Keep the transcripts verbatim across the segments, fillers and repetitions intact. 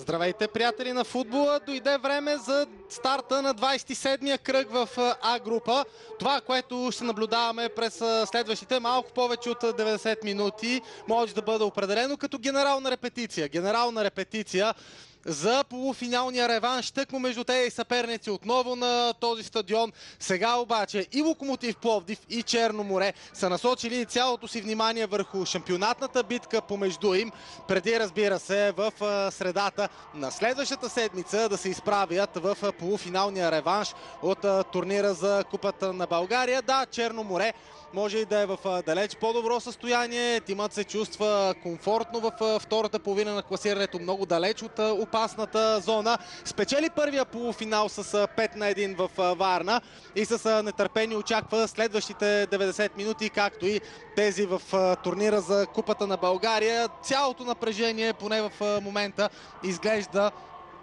Здравейте, приятели на футбола! Дойде време за старта на двадесет и седмия кръг в А група. Това, което ще наблюдаваме през следващите малко повече от деветдесет минути, може да бъде определено като генерална репетиция. Генерална репетиция за полуфиналния реванш, тъкмо между тези съперници отново на този стадион. Сега обаче и Локомотив Пловдив, и Черно море са насочили цялото си внимание върху шампионатната битка помежду им, преди, разбира се, в средата на следващата седмица да се изправят в полуфиналния реванш от турнира за Купата на България. Да, Черно море може и да е в далеч по-добро състояние. Тимът се чувства комфортно в втората половина на класирането, много далеч от опасната зона. Спечели първия полуфинал с пет на едно в Варна и с нетърпение очаква следващите деветдесет минути, както и тези в турнира за Купата на България. Цялото напрежение, поне в момента, изглежда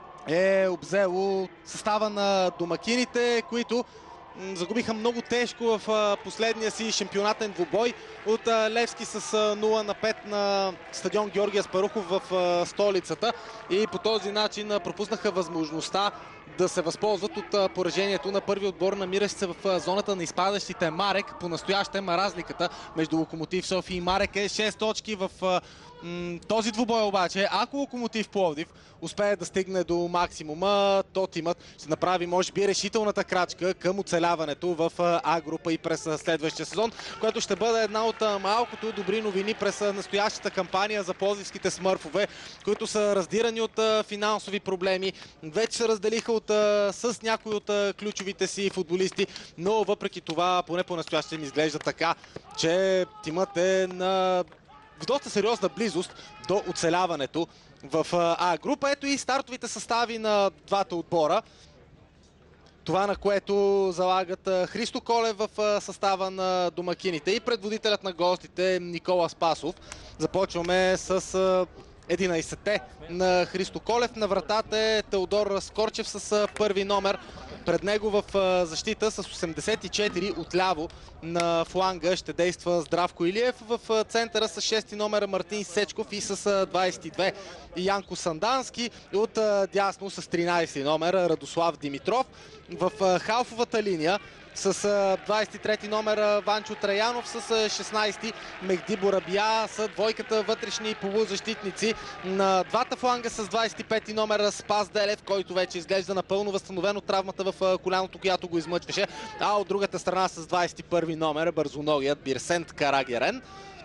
е обзело състава на домакините, които загубиха много тежко в последния си шампионатен двубой от Левски с нула на пет на стадион Георги Аспарухов в столицата и по този начин пропуснаха възможността да се възползват от поражението на първи отбор, намиращ се в зоната на изпадащите. Марек. По-настоящем разликата между Локомотив София и Марек е шест точки в този двубой. Обаче, ако Локомотив Пловдив успее да стигне до максимума, то тимът ще направи, може би, решителната крачка към оцеляването в А група и през следващия сезон, което ще бъде една от малкото добри новини през настоящата кампания за пловдивските смърфове, които са раздирани от финансови проблеми. Вече се разделиха от, с някои от ключовите си футболисти, но въпреки това, поне по-настояще ми изглежда така, че тимът е на в доста сериозна близост до оцеляването в А група. Ето и стартовите състави на двата отбора. Това, на което залагат Христо Колев в състава на домакините и предводителят на гостите Никола Спасов. Започваме с единайсетте на Христо Колев. На вратата е Теодор Скорчев с първи номер. Пред него в защита с осемдесет и четири отляво на фланга ще действа Здравко Илиев. В центъра с шести номер Мартин Сечков и с двадесет и две Янко Сандански. От дясно с тринайсети номер Радослав Димитров. В халфовата линия с двадесет и трети номер Ванчо Траянов, с шестнайсети Мехди Борабия са двойката вътрешни полузащитници. На двата фланга с двадесет и пети номер Спас Делев, който вече изглежда напълно възстановен от травмата в коляното, която го измъчваше. А от другата страна с двадесет и първи номер бързоногият Бирсент Карагерен.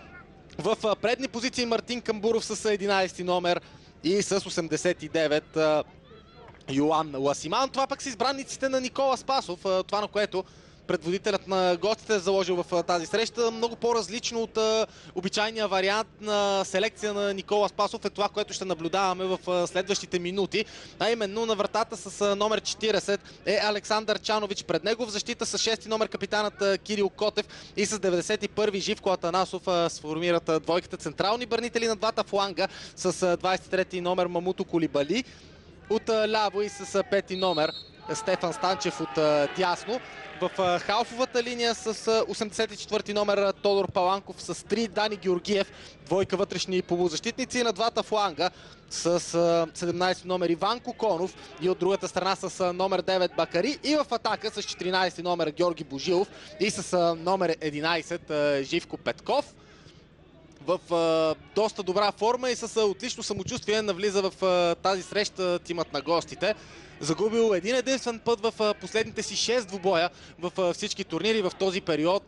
В предни позиции Мартин Камбуров с единайсети номер и с осемдесет и девет Йоан Ласиман. Това пък са избранниците на Никола Спасов. Това, на което предводителят на гостите е заложил в тази среща. Много по-различно от а, обичайния вариант на селекция на Никола Спасов е това, което ще наблюдаваме в а, следващите минути. А именно на вратата с а, номер четирийсет е Александър Чанович. Пред него в защита с шести номер капитанът а, Кирил Котев и с деветдесет и първи Живко Атанасов а, сформират а, двойката централни бранители. На двата фланга с а, двадесет и трети номер Мамуто Колибали. От а, ляво и с а, пети номер Стефан Станчев от а, дясно. В халфовата линия с осемдесет и четвърти номер Тодор Паланков с три Дани Георгиев, двойка вътрешни полузащитници. На двата фланга с седемнайсети номер Иван Коконов и от другата страна с номер девет Бакари. И в атака с четиринайсети номер Георги Божилов и с номер единайсет Живко Петков. В а, доста добра форма и с а, отлично самочувствие навлиза в а, тази среща тимът на гостите. Загубил един единствен път в а, последните си шест двубоя в а, всички турнири в този период.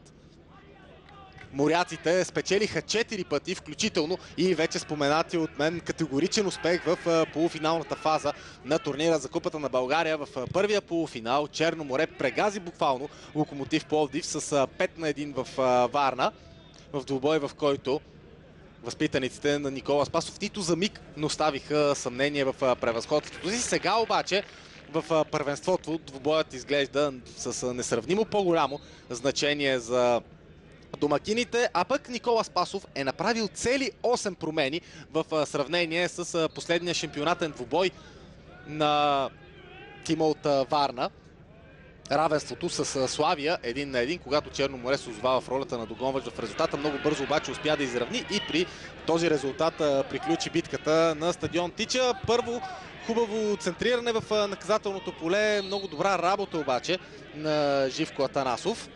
Моряците спечелиха четири пъти, включително и вече споменати от мен категоричен успех в а, полуфиналната фаза на турнира за Купата на България. В а, първия полуфинал Черно море прегази буквално Локомотив Пловдив с а, пет на едно в а, Варна. В двубой, в който възпитаниците на Никола Спасов нито за миг не оставиха съмнение в превъзходството си. Сега обаче в първенството двубоят изглежда с несравнимо по-голямо значение за домакините, а пък Никола Спасов е направил цели осем промени в сравнение с последния шампионатен двубой на тима от Варна. равенството с Славия един на един, когато Черно море се озова в ролята на догонващ в резултата. Много бързо обаче успя да изравни и при този резултат приключи битката на стадион Тича. Първо хубаво центриране в наказателното поле, много добра работа обаче на Живко Атанасов.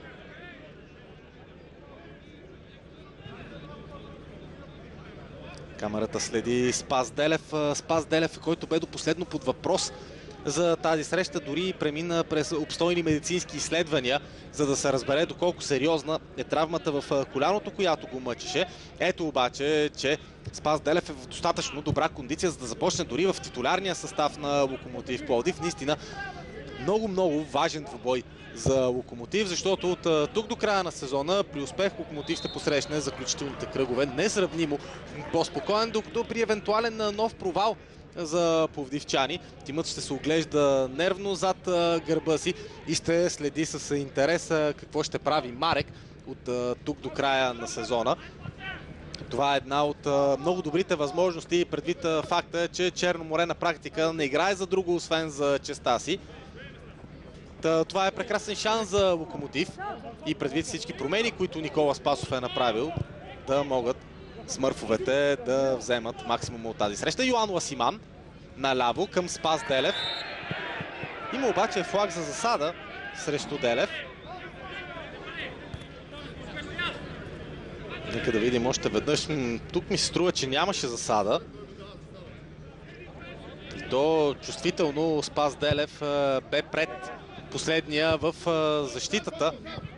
Камерата следи Спас Делев. Спас Делев, който бе до последно под въпрос за тази среща, дори премина през обстойни медицински изследвания, за да се разбере доколко сериозна е травмата в коляното, която го мъчеше. Ето обаче, че Спас Делев е в достатъчно добра кондиция, за да започне дори в титулярния състав на Локомотив Пловдив. Наистина много-много важен двубой за Локомотив, защото от тук до края на сезона при успех Локомотив ще посрещне заключителните кръгове несравнимо по-спокоен, докато при евентуален нов провал за пловдивчани тимът ще се оглежда нервно зад гърба си и ще следи с интерес какво ще прави Марек от тук до края на сезона. Това е една от много добрите възможности предвид факта, че Черно море на практика не играе за друго, освен за честа си. Това е прекрасен шанс за Локомотив и предвид всички промени, които Никола Спасов е направил, да могат смърфовете да вземат максимум от тази среща. Йоан Ласиман наляво към Спас Делев. Има обаче флаг за засада срещу Делев. Нека да видим още веднъж. Тук ми се струва, че нямаше засада. И то чувствително Спас Делев бе пред последния в защитата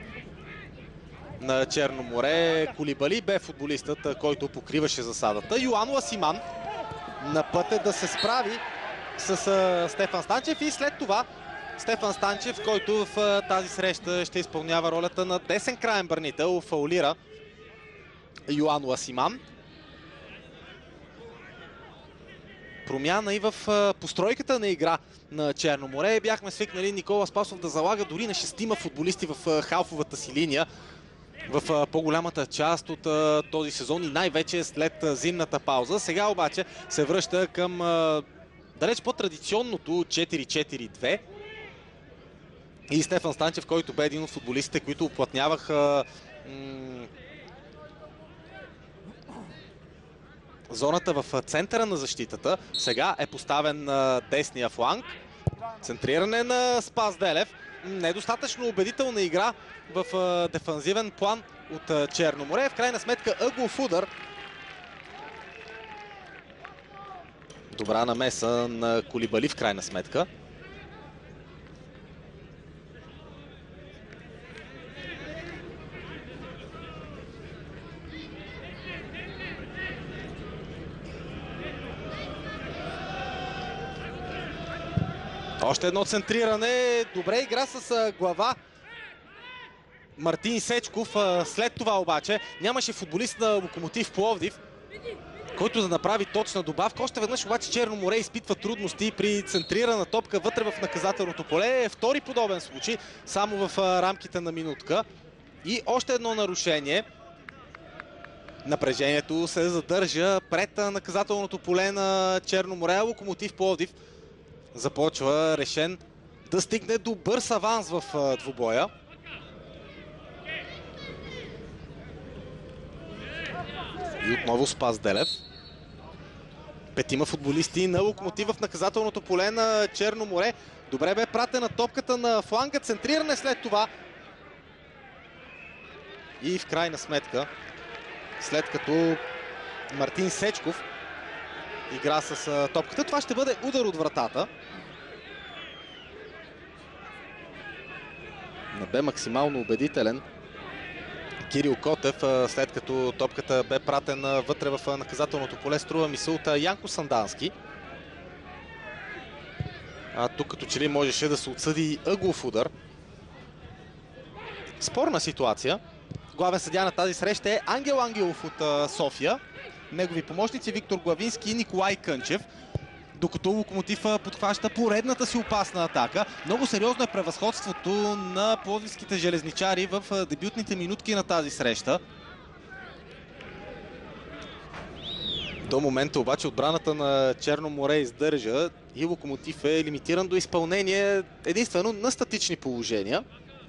на Черно море. Кулибали бе футболистът, който покриваше засадата. Йоан Ласиман на път е да се справи с Стефан Станчев и след това Стефан Станчев, който в тази среща ще изпълнява ролята на десен краен бранител, фаулира Йоан Ласиман. Промяна и в постройката на игра на Черно море. Бяхме свикнали Никола Спасов да залага дори на шестима футболисти в халфовата си линия в по-голямата част от този сезон и най-вече след зимната пауза. Сега обаче се връща към далеч по-традиционното четири четири две. И Стефан Станчев, който бе един от футболистите, които уплътняваха зоната в центъра на защитата. Сега е поставен на десния фланг. Центриране на Спас Делев. Недостатъчно убедителна игра в дефанзивен план от Черно море. В крайна сметка ъглов удар. Добра намеса на Кулибали в крайна сметка. Още едно центриране. Добре игра с глава Мартин Сечков. След това обаче нямаше футболист на Локомотив Пловдив, който да направи точна добавка. Още веднъж обаче Черно море изпитва трудности при центрирана топка вътре в наказателното поле. Втори подобен случай, само в рамките на минутка. И още едно нарушение. Напрежението се задържа пред наказателното поле на Черно море. Локомотив Пловдив започва решен да стигне до бърз аванс в двубоя. И отново Спас Делев. Петима футболисти на Локомотив в наказателното поле на Черно море. Добре бе пратена топката на фланга. Центриране след това. И в крайна сметка, след като Мартин Сечков игра с топката, това ще бъде удар от вратата. Не бе максимално убедителен Кирил Котев, след като топката бе пратена вътре в наказателното поле. Струва ми се от Янко Сандански. А тук като че ли можеше да се отсъди ъглов удар. Спорна ситуация. Главен съдия на тази среща е Ангел Ангелов от София. Негови помощници Виктор Главински и Николай Кънчев. Докато Локомотив подхваща поредната си опасна атака. Много сериозно е превъзходството на пловдивските железничари в дебютните минутки на тази среща. До момента обаче отбраната на Черно море издържа. и Локомотив е лимитиран до изпълнение единствено на статични положения.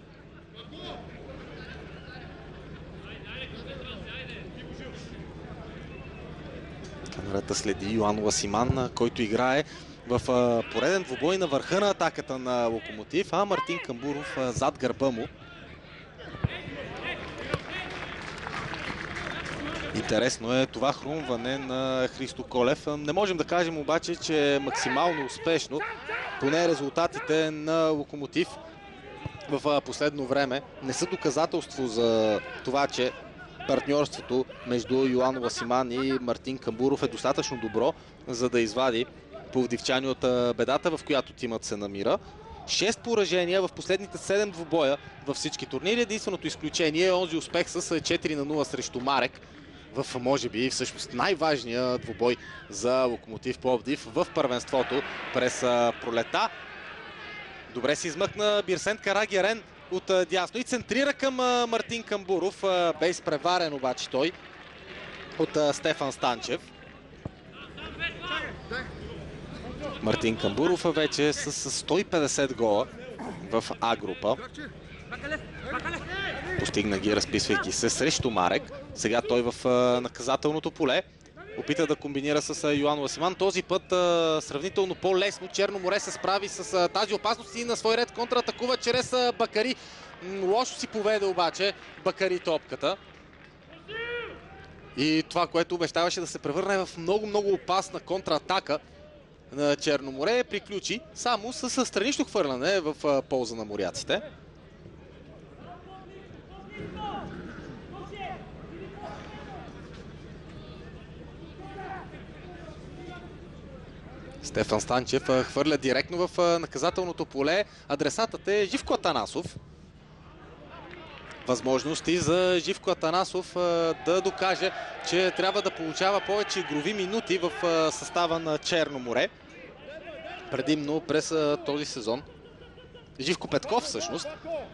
Камерата следи Йоан Ласиман, който играе в пореден двубой на върха на атаката на Локомотив, а Мартин Камбуров зад гърба му. Интересно е това хрумване на Христо Колев. Не можем да кажем обаче, че е максимално успешно. Поне резултатите на Локомотив в последно време не са доказателство за това, че партньорството между Йоан Ласиман и Мартин Камбуров е достатъчно добро, за да извади пловдивчани от бедата, в която тимът се намира. Шест поражения в последните седем двубоя във всички турнири. Единственото изключение е онзи успех с четири на нула срещу Марек в, може би, всъщност най-важния двубой за Локомотив Пловдив в първенството през пролета. Добре се измъкна Бирсент Карагерен от дясно и центрира към Мартин Камбуров. Бе изпреварен обаче той от Стефан Станчев. Мартин Камбуров вече с сто и петдесет гола в А група. Постигна ги, разписвайки се срещу Марек. Сега той в наказателното поле опита да комбинира с Йоан Ласиман. Този път сравнително по-лесно Черно море се справи с тази опасност и на свой ред контратакува чрез Бакари. Лошо си поведе обаче Бакари топката. И това, което обещаваше да се превърне в много-много опасна контратака на Черно море, приключи само с странично хвърляне в полза на моряците. Стефан Станчев хвърля директно в наказателното поле. Адресатът е Живко Атанасов. Възможности за Живко Атанасов да докаже, че трябва да получава повече игрови минути в състава на Черно море. Предимно през този сезон. Живко Петков всъщност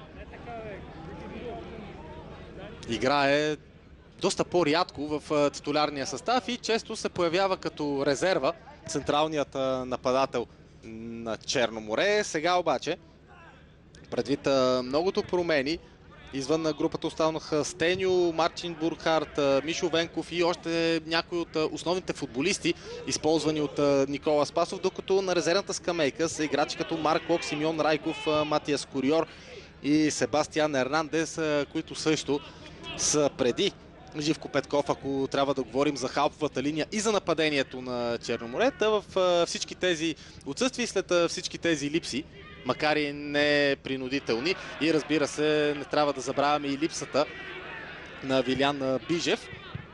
играе доста по-рядко в титулярния състав и често се появява като резерва централният нападател на Черно море. Сега обаче, предвид многото промени, извън на групата останаха Стеню, Марчин Бурхарт, Мишо Венков и още някои от основните футболисти, използвани от Никола Спасов, докато на резервната скамейка са играчи като Марк Лок, Симеон Райков, Матиас Куриор и Себастиан Ернандес, които също са преди Живко Петков, ако трябва да говорим за халповата линия и за нападението на Черно море. Та в всички тези отсъствия и след всички тези липси, макар и не принудителни, и разбира се, не трябва да забравяме и липсата на Вилян Бижев.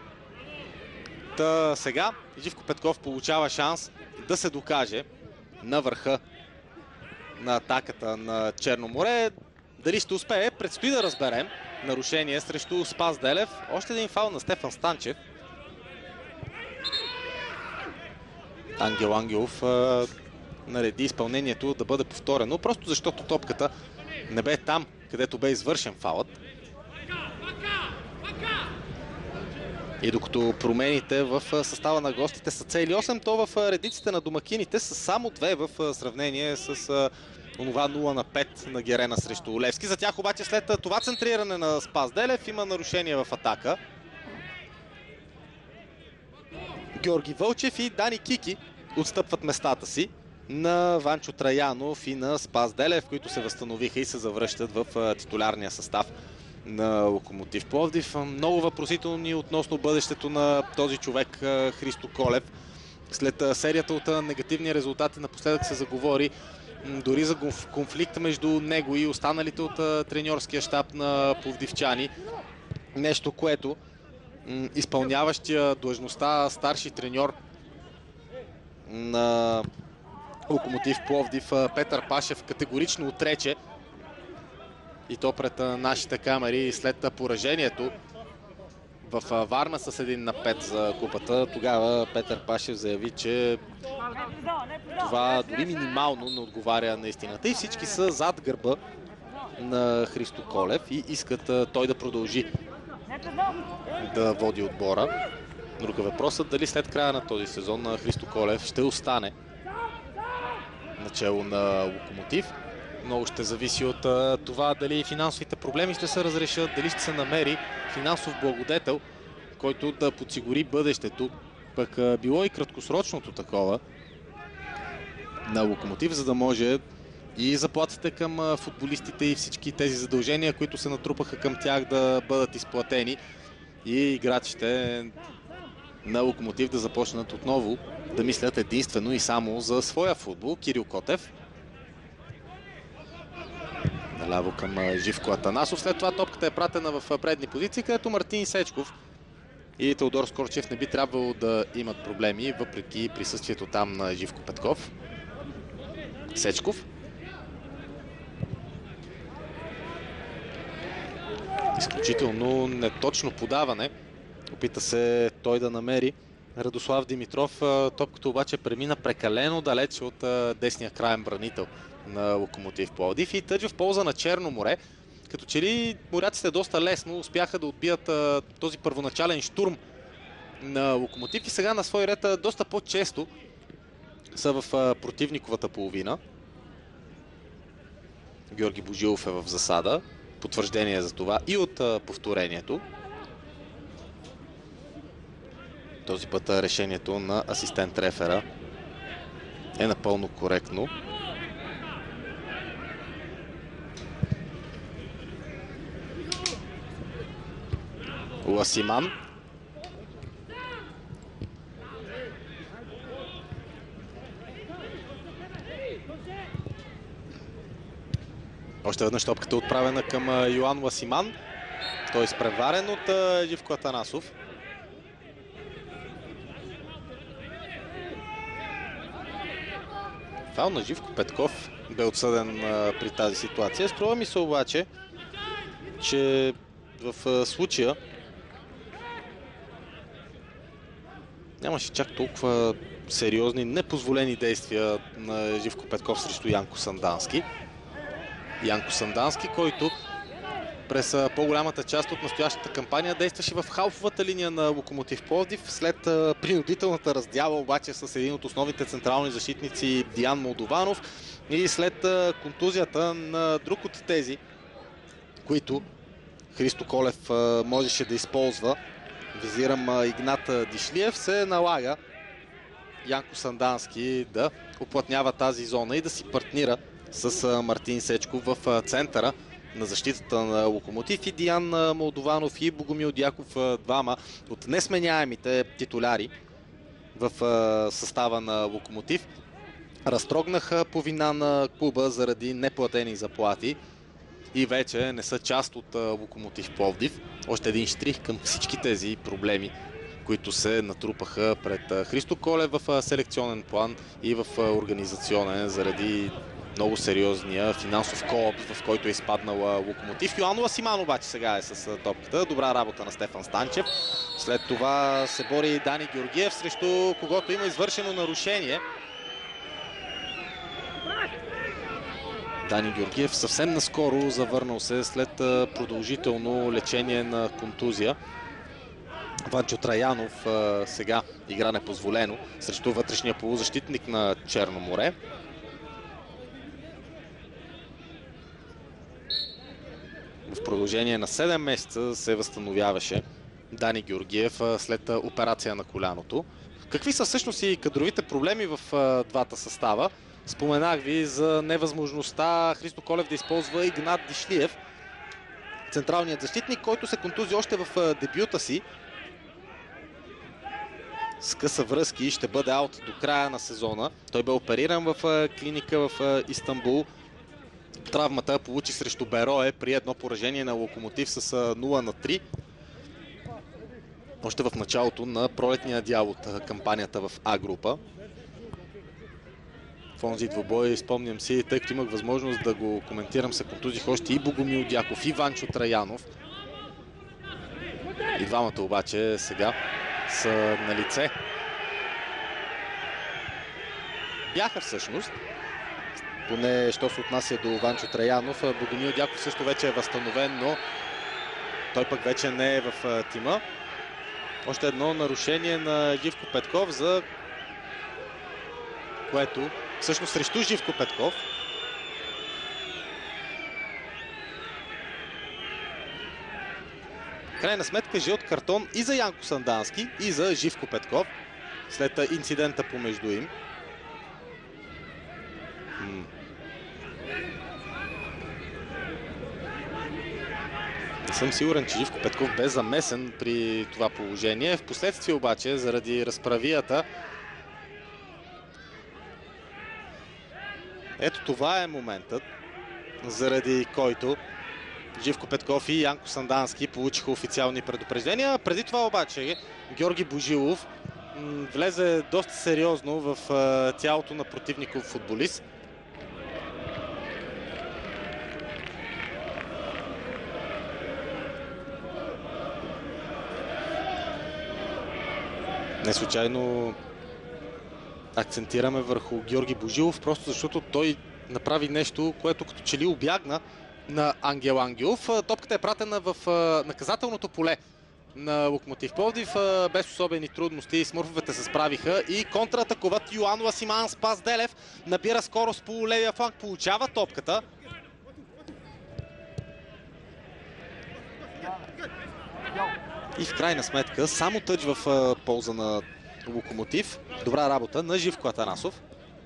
Та сега Живко Петков получава шанс да се докаже на върха на атаката на Черно море. Дали ще успее, предстои да разберем. Нарушение срещу Спас Делев. Още един фаул на Стефан Станчев. Ангел Ангелов а, нареди изпълнението да бъде повторено, просто защото топката не бе там, където бе извършен фаулът. И докато промените в състава на гостите са цели осем, то в редиците на домакините са само две в сравнение с онова нула на пет на Герена срещу Левски. За тях обаче след това центриране на Спас Делев има нарушение в атака. Георги Вълчев и Дани Кики отстъпват местата си на Ванчо Траянов и на Спас Делев, които се възстановиха и се завръщат в титулярния състав на Локомотив Пловдив. Много въпросителни относно бъдещето на този човек Христо Колев. След серията от негативни резултати напоследък се заговори дори за конфликт между него и останалите от треньорския щаб на пловдивчани. Нещо, което изпълняващия длъжността старши треньор на Локомотив Пловдив Петър Пашев категорично отрече. И то пред нашите камери след поражението в Варна с един на пет за купата. Тогава Петър Пашев заяви, че това дори минимално не отговаря на истината. И всички са зад гърба на Христо Колев и искат той да продължи да води отбора. Друг е въпросът дали след края на този сезон Христо Колев ще остане начало на Локомотив. Много ще зависи от а, това дали финансовите проблеми ще се разрешат, дали ще се намери финансов благодетел, който да подсигури бъдещето, пък а, било и краткосрочното такова на Локомотив, за да може и заплатите към а, футболистите и всички тези задължения, които се натрупаха към тях, да бъдат изплатени и играчите на Локомотив да започнат отново да мислят единствено и само за своя футбол. Кирил Котев наляво към Живко Атанасов. След това топката е пратена в предни позиции, където Мартин Сечков и Теодор Скорчев не би трябвало да имат проблеми, въпреки присъствието там на Живко Петков. Сечков. Изключително неточно подаване. Опита се той да намери Радослав Димитров. Топката обаче премина прекалено далеч от десния краен бранител на Локомотив Пловдив и тъж в полза на Черно море. Като че ли моряците доста лесно успяха да отбият а, този първоначален штурм на Локомотив и сега на свой ред доста по-често са в а, противниковата половина. Георги Божилов е в засада. Потвърждение за това и от а, повторението. Този път решението на асистент рефера е напълно коректно. Ласиман. Още веднъж топката отправена към Йоан Ласиман. Той е изпреварен от Живко Атанасов. Фаул на Живко Петков бе отсъден а, при тази ситуация. Струва ми се обаче, че в а, случая нямаше чак толкова сериозни, непозволени действия на Живко Петков срещу Янко Сандански. Янко Сандански, който през по-голямата част от настоящата кампания действаше в халфовата линия на Локомотив Пловдив. След а, принудителната раздяла обаче с един от основните централни защитници Диан Молдованов и след а, контузията на друг от тези, които Христо Колев а, можеше да използва, визирам а, Игнат Дишлиев, се налага Янко Сандански да уплътнява тази зона и да си партнира с а, Мартин Сечков в а, центъра на защитата на Локомотив и Диан Молдованов и Богомил Дяков, двама от несменяемите титуляри в състава на Локомотив, разтрогнаха по вина на клуба заради неплатени заплати и вече не са част от Локомотив Пловдив. Още един штрих към всички тези проблеми, които се натрупаха пред Христо Колев в селекционен план и в организационен заради много сериозния финансов колапс, в който е изпаднала Локомотив. Йоан Ласиман обаче сега е с топката. Добра работа на Стефан Станчев. След това се бори Дани Георгиев, срещу когото има извършено нарушение. Дани Георгиев съвсем наскоро завърнал се след продължително лечение на контузия. Ванчо Траянов сега игра непозволено срещу вътрешния полузащитник на Черно море. В продължение на седем месеца се възстановяваше Дани Георгиев след операция на коляното. Какви са всъщност и кадровите проблеми в двата състава? Споменах ви за невъзможността Христо Колев да използва Игнат Дишлиев, централният защитник, който се контузи още в дебюта си. С къса връзки ще бъде аут до края на сезона. Той бе опериран в клиника в Истанбул. Травмата получи срещу Берое при едно поражение на Локомотив с нула на три. Още в началото на пролетния дял от кампанията в А група. В онзи двубой, спомням си, тъй като имах възможност да го коментирам, се контузих още и Богомил Дяков, и Ванчо Траянов. И двамата обаче сега са на лице. Бяха всъщност. Поне, що се отнася до Ванчо Траянов. Богомил Дяков също вече е възстановен, но той пък вече не е в тима. Още едно нарушение на Живко Петков, за което всъщност срещу Живко Петков. Крайна сметка жълт картон и за Янко Сандански, и за Живко Петков след инцидента помежду им. М Не съм сигурен, че Живко Петков бе замесен при това положение. Впоследствие обаче, заради разправията, ето това е моментът, заради който Живко Петков и Янко Сандански получиха официални предупреждения. Преди това обаче Георги Божилов влезе доста сериозно в тялото на противников футболист. Не случайно акцентираме върху Георги Божилов, просто защото той направи нещо, което като че ли обягна на Ангел Ангелов. Топката е пратена в наказателното поле на Локомотив Пловдив. Без особени трудности смърфовете се справиха и контратакуват. Йоан Ласиман, Спас Делев набира скорост по левия фланг, получава топката. И в крайна сметка само тъч в полза на Локомотив. Добра работа на Живко Атанасов.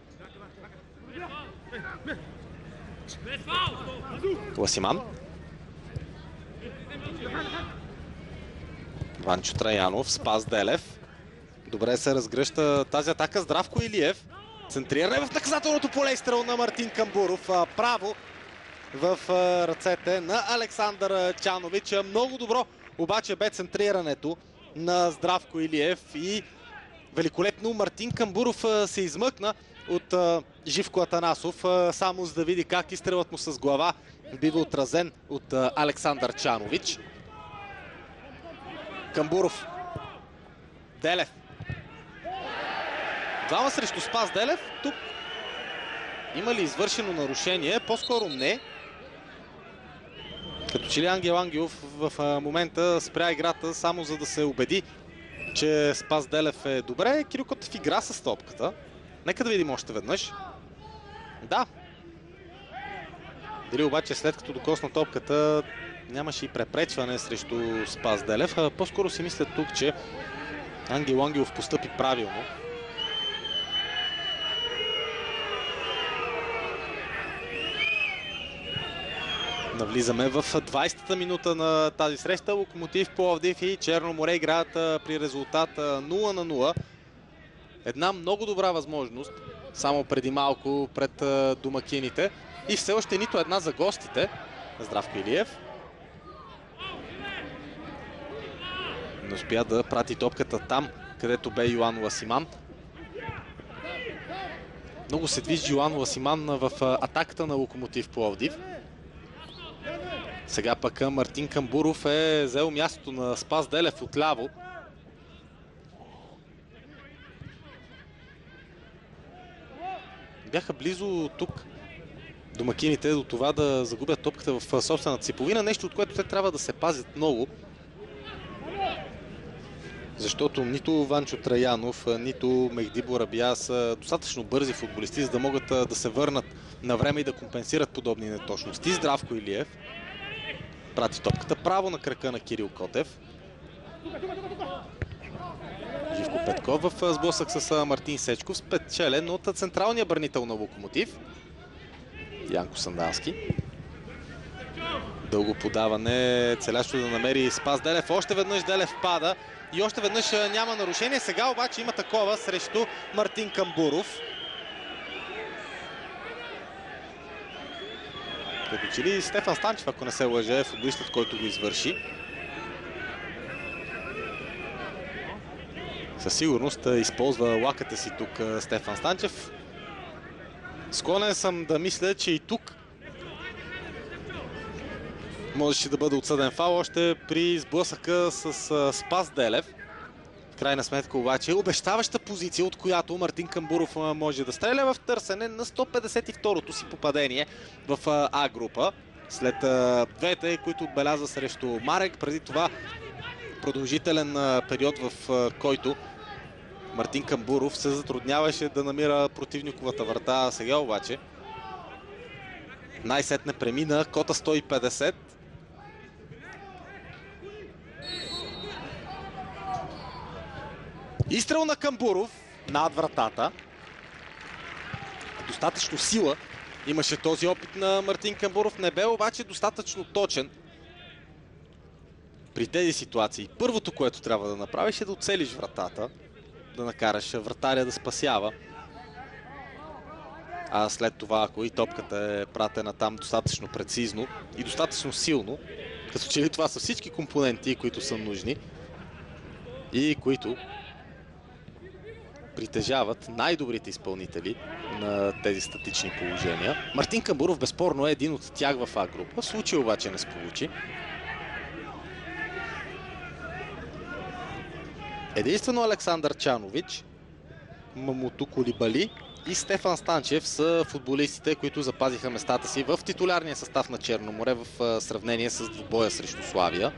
Ласиман. Ванчо Траянов, Спас Делев. Добре се разгръща тази атака. Здравко Илиев. Центриране в наказателното поле. Изстрел на Мартин Камбуров. Право в ръцете на Александър Чанович. Много добро обаче бе центрирането на Здравко Илиев и великолепно Мартин Камбуров се измъкна от а, Живко Атанасов, а, само за да види как изстрелът му с глава бива отразен от а, Александър Чанович. Камбуров. Делев. Двама срещу Спас Делев. Тук има ли извършено нарушение? По-скоро не. Като че ли Ангел Ангелов в а, момента спря играта само за да се убеди, че Спас Делев е добре. Кирил Котев игра с топката. Нека да видим още веднъж. Да. Дали обаче след като докосна топката нямаше и препречване срещу Спас Делев. По-скоро си мисля тук, че Ангел Ангелов постъпи правилно. Навлизаме в двайсетата минута на тази среща. Локомотив Пловдив и Черно море играят при резултат нула на нула. Една много добра възможност, само преди малко пред домакините. И все още нито една за гостите. Здравко Илиев. Не успя да прати топката там, където бе Йоан Ласиман. Много се движи Йоан Ласиман в атаката на Локомотив Пловдив. Сега пък Мартин Камбуров е взел мястото на Спас Делев отляво. Бяха близо тук домакините до това да загубят топката в собствената си половина. Нещо, от което те трябва да се пазят много. Защото нито Ванчо Траянов, нито Мехди Борабия са достатъчно бързи футболисти, за да могат да се върнат на време и да компенсират подобни неточности. Здравко Илиев прати топката право на крака на Кирил Котев. Живко Петков в сблъсък с Мартин Сечков, спечелен от централния бранител на Локомотив Янко Сандански. Дълго подаване, целящо да намери Спас Делев. Още веднъж Делев пада и още веднъж няма нарушение. Сега обаче има такова срещу Мартин Камбуров. Като че ли Стефан Станчев, ако не се лъже, е футболистът, който го извърши. Със сигурност използва лаката си тук Стефан Станчев. Склонен съм да мисля, че и тук можеше да бъде отсъден фаул още при сблъсъка с Спас Делев. В крайна сметка обаче обещаваща позиция, от която Мартин Камбуров може да стреля в търсене на сто петдесет и второто си попадение в А група. След двете, които отбеляза срещу Марек, преди това продължителен период, в който Мартин Камбуров се затрудняваше да намира противниковата врата. Сега обаче най-сетне премина кота сто и петдесет. Изстрел на Камбуров над вратата. Достатъчно сила имаше този опит на Мартин Камбуров. Не бе обаче достатъчно точен при тези ситуации. Първото, което трябва да направиш, е да оцелиш вратата, да накараш вратаря да спасява. А след това, ако и топката е пратена там достатъчно прецизно и достатъчно силно, като че ли това са всички компоненти, които са нужни и които притежават най-добрите изпълнители на тези статични положения. Мартин Камбуров безспорно е един от тях в А група. В случай обаче не сполучи. Единствено Александър Чанович, Мамуту Колибали и Стефан Станчев са футболистите, които запазиха местата си в титулярния състав на Черно море в сравнение с двубоя срещу Славия.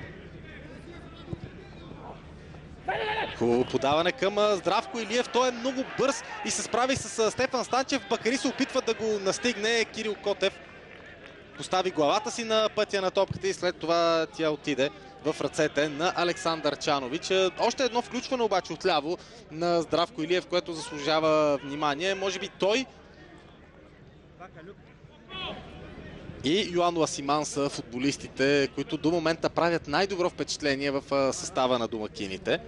Хубаво подаване към Здравко Илиев. Той е много бърз и се справи с Стефан Станчев. Бакари се опитва да го настигне. Кирил Котев постави главата си на пътя на топката и след това тя отиде в ръцете на Александър Чанович. Още едно включване обаче отляво на Здравко Илиев, което заслужава внимание. Може би той и Йоан Ласиман са футболистите, които до момента правят най-добро впечатление в състава на домакините.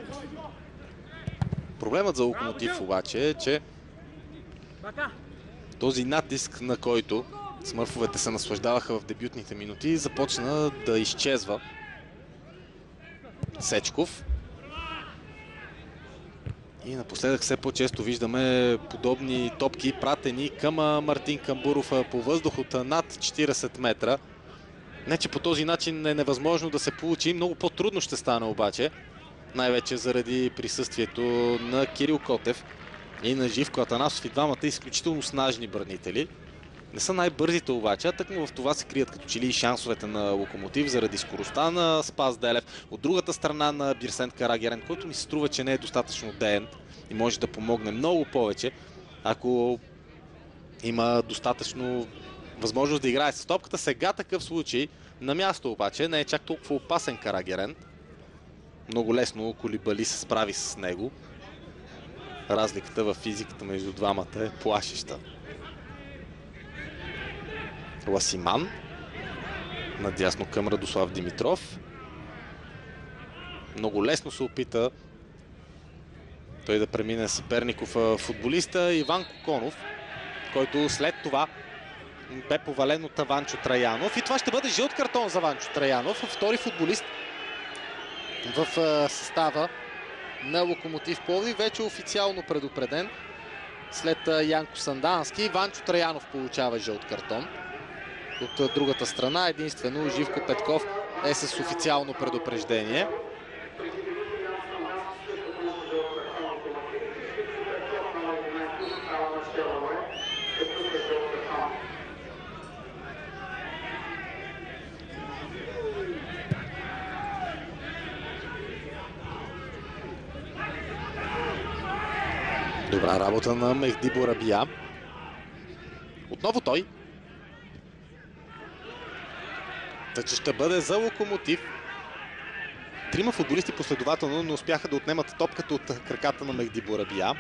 Проблемът за Локомотив обаче е, че този натиск, на който смърфовете се наслаждаваха в дебютните минути, започна да изчезва. Сечков. И напоследък все по-често виждаме подобни топки, пратени към Мартин Камбуров по въздух от над четиридесет метра. Не, че по този начин е невъзможно да се получи. Много по-трудно ще стане обаче. Най-вече заради присъствието на Кирил Котев и на Живко Атанасов, и двамата изключително снажни бранители. Не са най-бързите обаче, а тъкмо в това се крият като че ли и шансовете на Локомотив заради скоростта на Спас Делев. От другата страна на Бирсен Карагерен, който ми се струва, че не е достатъчно деен и може да помогне много повече, ако има достатъчно възможност да играе с топката. Сега такъв случай на място обаче не е чак толкова опасен Карагерен. Много лесно Колибали се справи с него. Разликата в физиката между двамата е плашеща. Ласиман надясно към Радослав Димитров. Много лесно се опита той да премине съперников футболиста Иван Коконов, който след това бе повален от Ванчо Траянов. И това ще бъде жълт картон за Ванчо Траянов. Втори футболист в състава на Локомотив Пловдив, вече официално предупреден. След Янко Сандански, Ванчо Траянов получава жълт картон. От другата страна единствено Живко Петков е с официално предупреждение. Добра работа на Мехди Борабия. Отново той. Тъче ще бъде за Локомотив. Трима футболисти последователно не успяха да отнемат топката от краката на Мехди Борабия.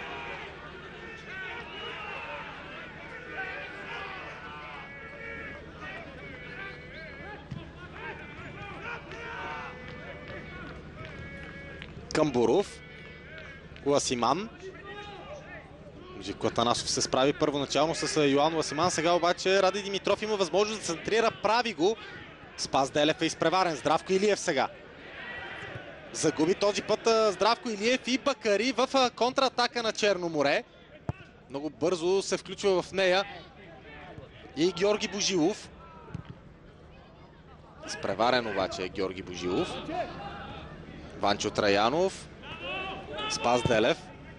Камбуров. Ласиман. Живко Атанасов се справи първоначално с Йоан Ласиман. Сега обаче Ради Димитров има възможност да центрира. Прави го. Спас Делев е изпреварен. Здравко Илиев сега. Загуби този път Здравко Илиев и Бакари в контратака на Черно море. Много бързо се включва в нея и Георги Божилов. Изпреварен обаче е Георги Божилов. Ванчо Траянов. Спас Делев.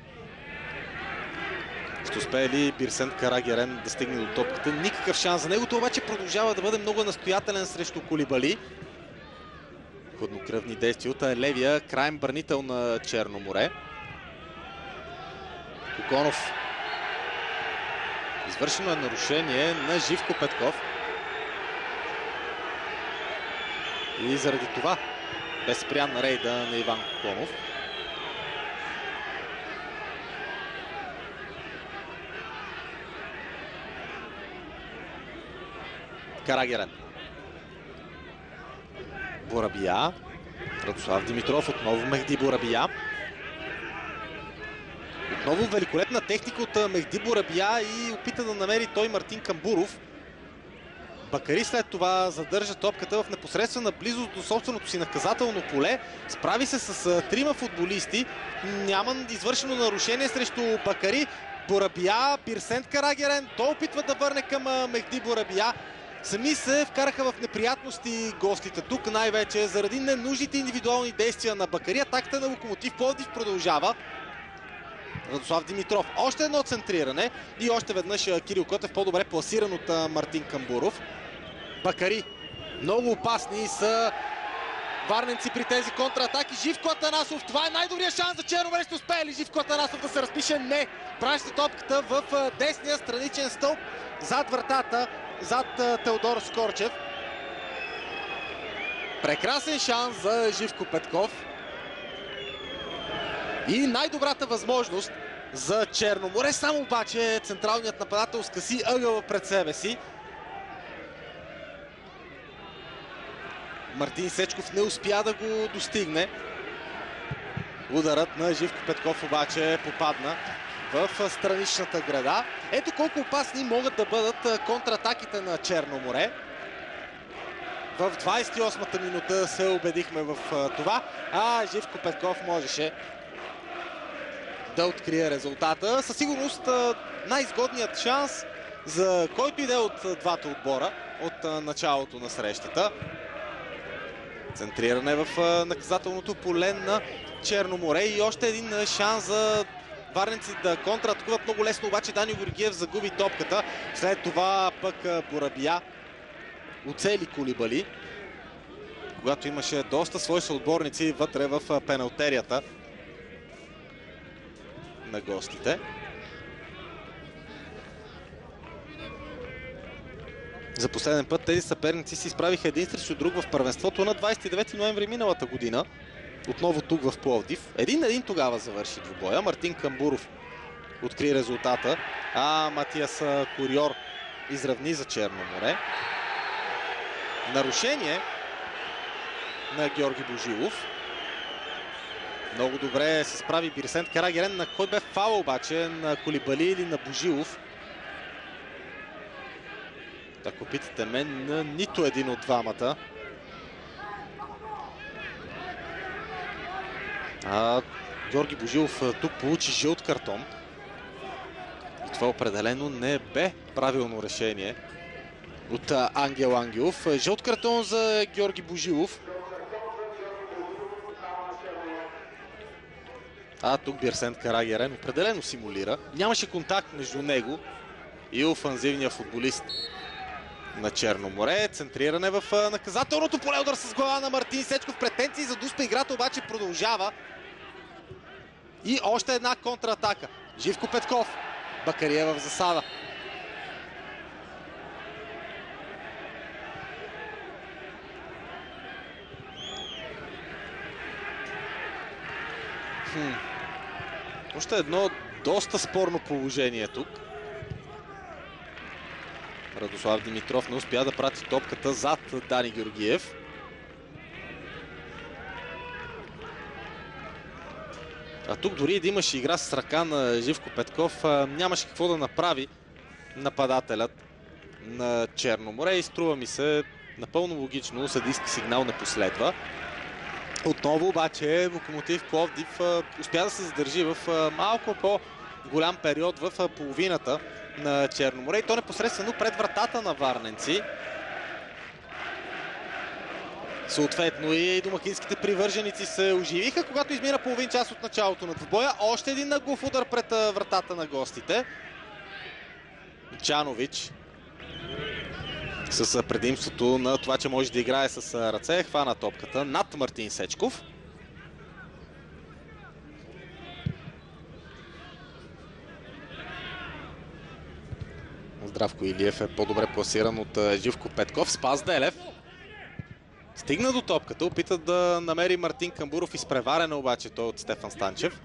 Ще успее ли Бирсен Карагерен да стигне до топката? Никакъв шанс за него. Това обаче продължава да бъде много настоятелен срещу Колибали. Хладнокръвни действия от левия краен бранител на Черно море. Коконов. Извършено е нарушение на Живко Петков. И заради това бе спрян на рейда на Иван Коконов. Карагерен. Бурабия. Радослав Димитров, отново Мехди Бурабия. Отново великолепна техника от Мехди Бурабия и опита да намери той Мартин Камбуров. Бакари след това задържа топката в непосредствена близост до собственото си наказателно поле. Справи се с трима футболисти. Няма извършено нарушение срещу Бакари. Бурабия, Бирсент Карагерен. Той опитва да върне към Мехди Бурабия. Сами се вкараха в неприятности гостите тук, най-вече заради ненужните индивидуални действия на Бакари. Атаката на Локомотив Пловдив продължава. Радослав Димитров. Още едно центриране и още веднъж Кирил Котев, по-добре пласиран от Мартин Камбуров. Бакари. Много опасни са варненци при тези контратаки. Живко Атанасов. Това е най-добрият шанс за Черноморец. Ще успее ли Живко Атанасов да се разпише? Не. Праща топката в десния страничен стълб зад вратата, зад Теодор Скорчев. Прекрасен шанс за Живко Петков. И най-добрата възможност за Черноморе. Само обаче централният нападател скъси ъгъла пред себе си. Мартин Сечков не успя да го достигне. Ударът на Живко Петков обаче попадна в страничната града. Ето колко опасни могат да бъдат контратаките на Черноморе. В двадесет и осмата минута се убедихме в това, а Живко Петков можеше да открие резултата. Със сигурност най-изгодният шанс за който иде от двата отбора от началото на срещата. Центриране в наказателното поле на Черноморе и още един шанс за варненци да контратакуват много лесно, обаче Дани Георгиев загуби топката. След това пък Бурабия уцели Кулибали, когато имаше доста свои съотборници вътре в пеналтерията на гостите. За последен път тези съперници си изправиха един срещу друг в първенството на двадесет и девети ноември миналата година. Отново тук в Пловдив. Един на един тогава завърши двубоя. Мартин Камбуров откри резултата, а Матиас Куриор изравни за Черноморе. Нарушение на Георги Божилов. Много добре се справи Бирсент Карагерен. На кой бе фаула обаче? На Кулибали или на Божилов? Ако питате мен, на нито един от двамата. А Георги Божилов тук получи жълт картон. И това определено не бе правилно решение от Ангел Ангелов. Жълт картон за Георги Божилов. А тук Бирсент Карагерен определено симулира. Нямаше контакт между него и офанзивния футболист на Черноморе. Центриране в наказателното поле. Удар с глава на Мартин Сечков. Претенции за дуспа. Играта обаче продължава. И още една контратака. Живко Петков. Бакария в засада. Хм. Още едно доста спорно положение тук. Радослав Димитров не успя да прати топката зад Дани Георгиев. А тук дори да имаше игра с ръка на Живко Петков, нямаше какво да направи нападателят на Черноморе и струва ми се напълно логично съдийски сигнал не последва. Отново обаче Локомотив Пловдив успя да се задържи в малко по-голям период в половината на Черноморе и то непосредствено пред вратата на варненци. Съответно и домакинските привърженици се оживиха, когато измина половин час от началото на двубоя. Още един наглов удар пред вратата на гостите. Чанович с предимството на това, че може да играе с ръце, хвана топката над Мартин Сечков. Здравко Илиев е по-добре пласиран от Живко Петков. Спас Делев. Стигна до топката, опита да намери Мартин Камбуров, изпреварена обаче той от Стефан Станчев.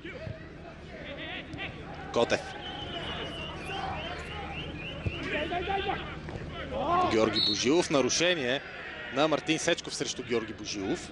Котев. Георги Божилов. Нарушение на Мартин Сечков срещу Георги Божилов.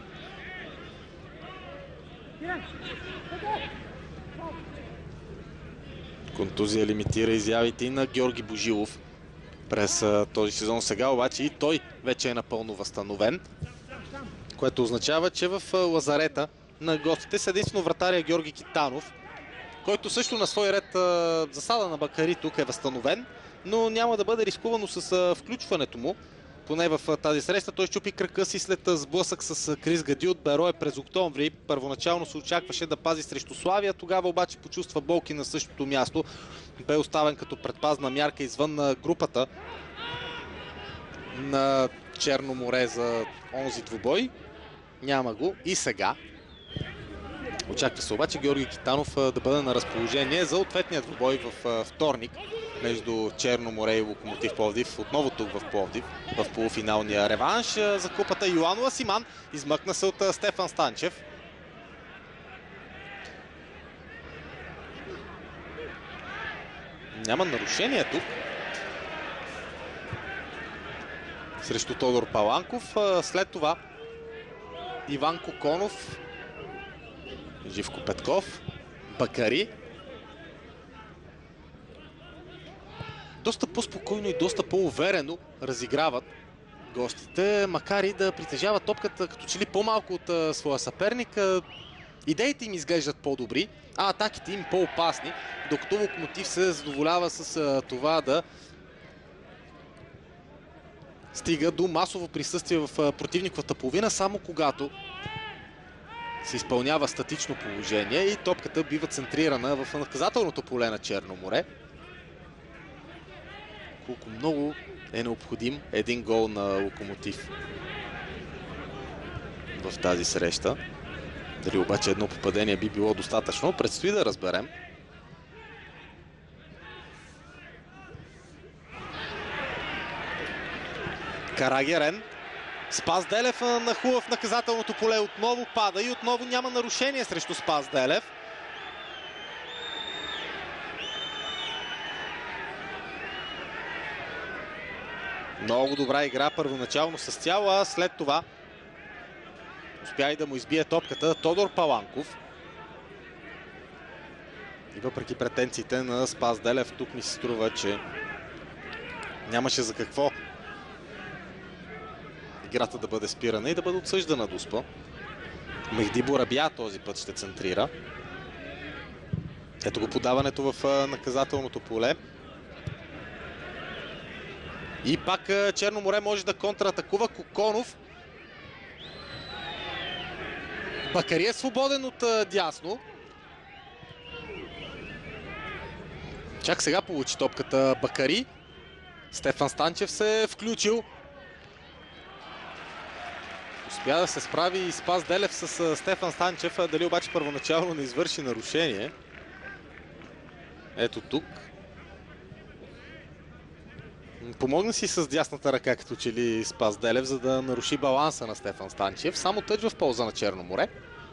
Контузия лимитира изявите и на Георги Божилов през този сезон. Сега обаче и той вече е напълно възстановен, което означава, че в лазарета на гостите са единствено вратаря Георги Китанов, който също на свой ред засада на Бакари тук е възстановен, но няма да бъде рискувано с включването му. Поне в тази среща той щупи кръка си след сблъсък с Крис Гади от Берое през октомври. Първоначално се очакваше да пази срещу Славия, тогава обаче почувства болки на същото място. Бе оставен като предпазна мярка извън групата на Черно море за онзи двубой. Няма го и сега. Очаква се обаче Георги Китанов да бъде на разположение за ответния двубой в вторник между Черно море и Локомотив Пловдив. Отново тук в Пловдив, в полуфиналния реванш за купата. Йоан Ласиман измъкна се от Стефан Станчев. Няма нарушение тук срещу Тодор Паланков. След това Иван Коконов, Живко Петков, Бакари. Доста по-спокойно и доста по-уверено разиграват гостите, макар и да притежават топката като че ли по-малко от своя съперник. Идеите им изглеждат по-добри, а атаките им по-опасни, докато Локомотив се задоволява с това да стига до масово присъствие в противниковата половина, само когато се изпълнява статично положение и топката бива центрирана в наказателното поле на Черно море. Колко много е необходим един гол на Локомотив в тази среща. Дали обаче едно попадение би било достатъчно, предстои да разберем. Карагерен. Спас Делев нахлува в наказателното поле. Отново пада и отново няма нарушение срещу Спас Делев. Много добра игра първоначално с цяло, а след това успя и да му избие топката Тодор Паланков. И въпреки претенциите на Спас Делев, тук ми се струва, че нямаше за какво играта да бъде спирана и да бъде отсъждана до СПА. Мехди Борабя този път ще центрира. Ето го подаването в наказателното поле. И пак Черно море може да контратакува. Коконов. Бакари е свободен от дясно. Чак сега получи топката Бакари. Стефан Станчев се е включил. Успя да се справи и Спас Делев с Стефан Станчев. Дали обаче първоначално не извърши нарушение. Ето тук. Помогна си с дясната ръка, като че ли Спас Делев, за да наруши баланса на Стефан Станчев. Само тъч в полза на Черно море.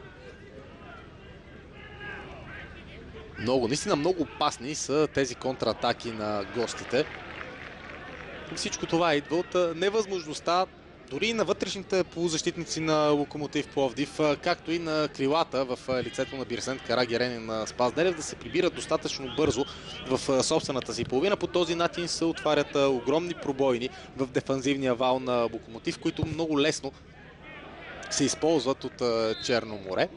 Много, наистина много опасни са тези контратаки на гостите. Всичко това идва от невъзможността дори и на вътрешните полузащитници на Локомотив Пловдив, както и на крилата в лицето на Бирсент Карагерен и на Спас Делев да се прибират достатъчно бързо в собствената си половина. По този начин се отварят огромни пробойни в дефанзивния вал на Локомотив, които много лесно се използват от Черно море.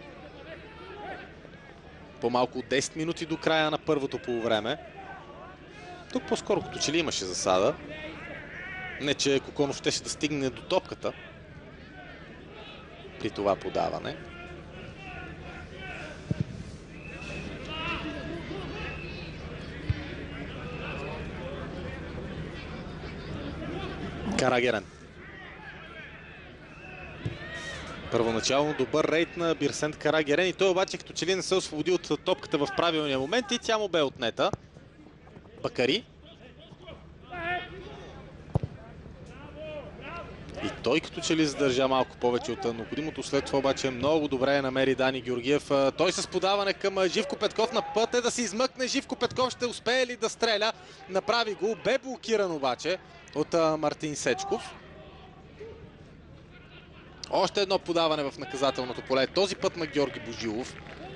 По-малко от десет минути до края на първото полувреме. Тук по-скоро като че ли имаше засада. Не, че Коконов щеше да стигне до топката при това подаване. Карагерен. Първоначално добър рейд на Бирсент Карагерен и той обаче като че ли не се освободи от топката в правилния момент и тя му бе отнета. Бакари. И той като че ли задържа малко повече от необходимото. След това обаче много добре намери Дани Георгиев. Той с подаване към Живко Петков на път е да се измъкне. Живко Петков ще успее ли да стреля? Направи го. Бе блокиран обаче от Мартин Сечков. Още едно подаване в наказателното поле. Този път на Георги Божилов.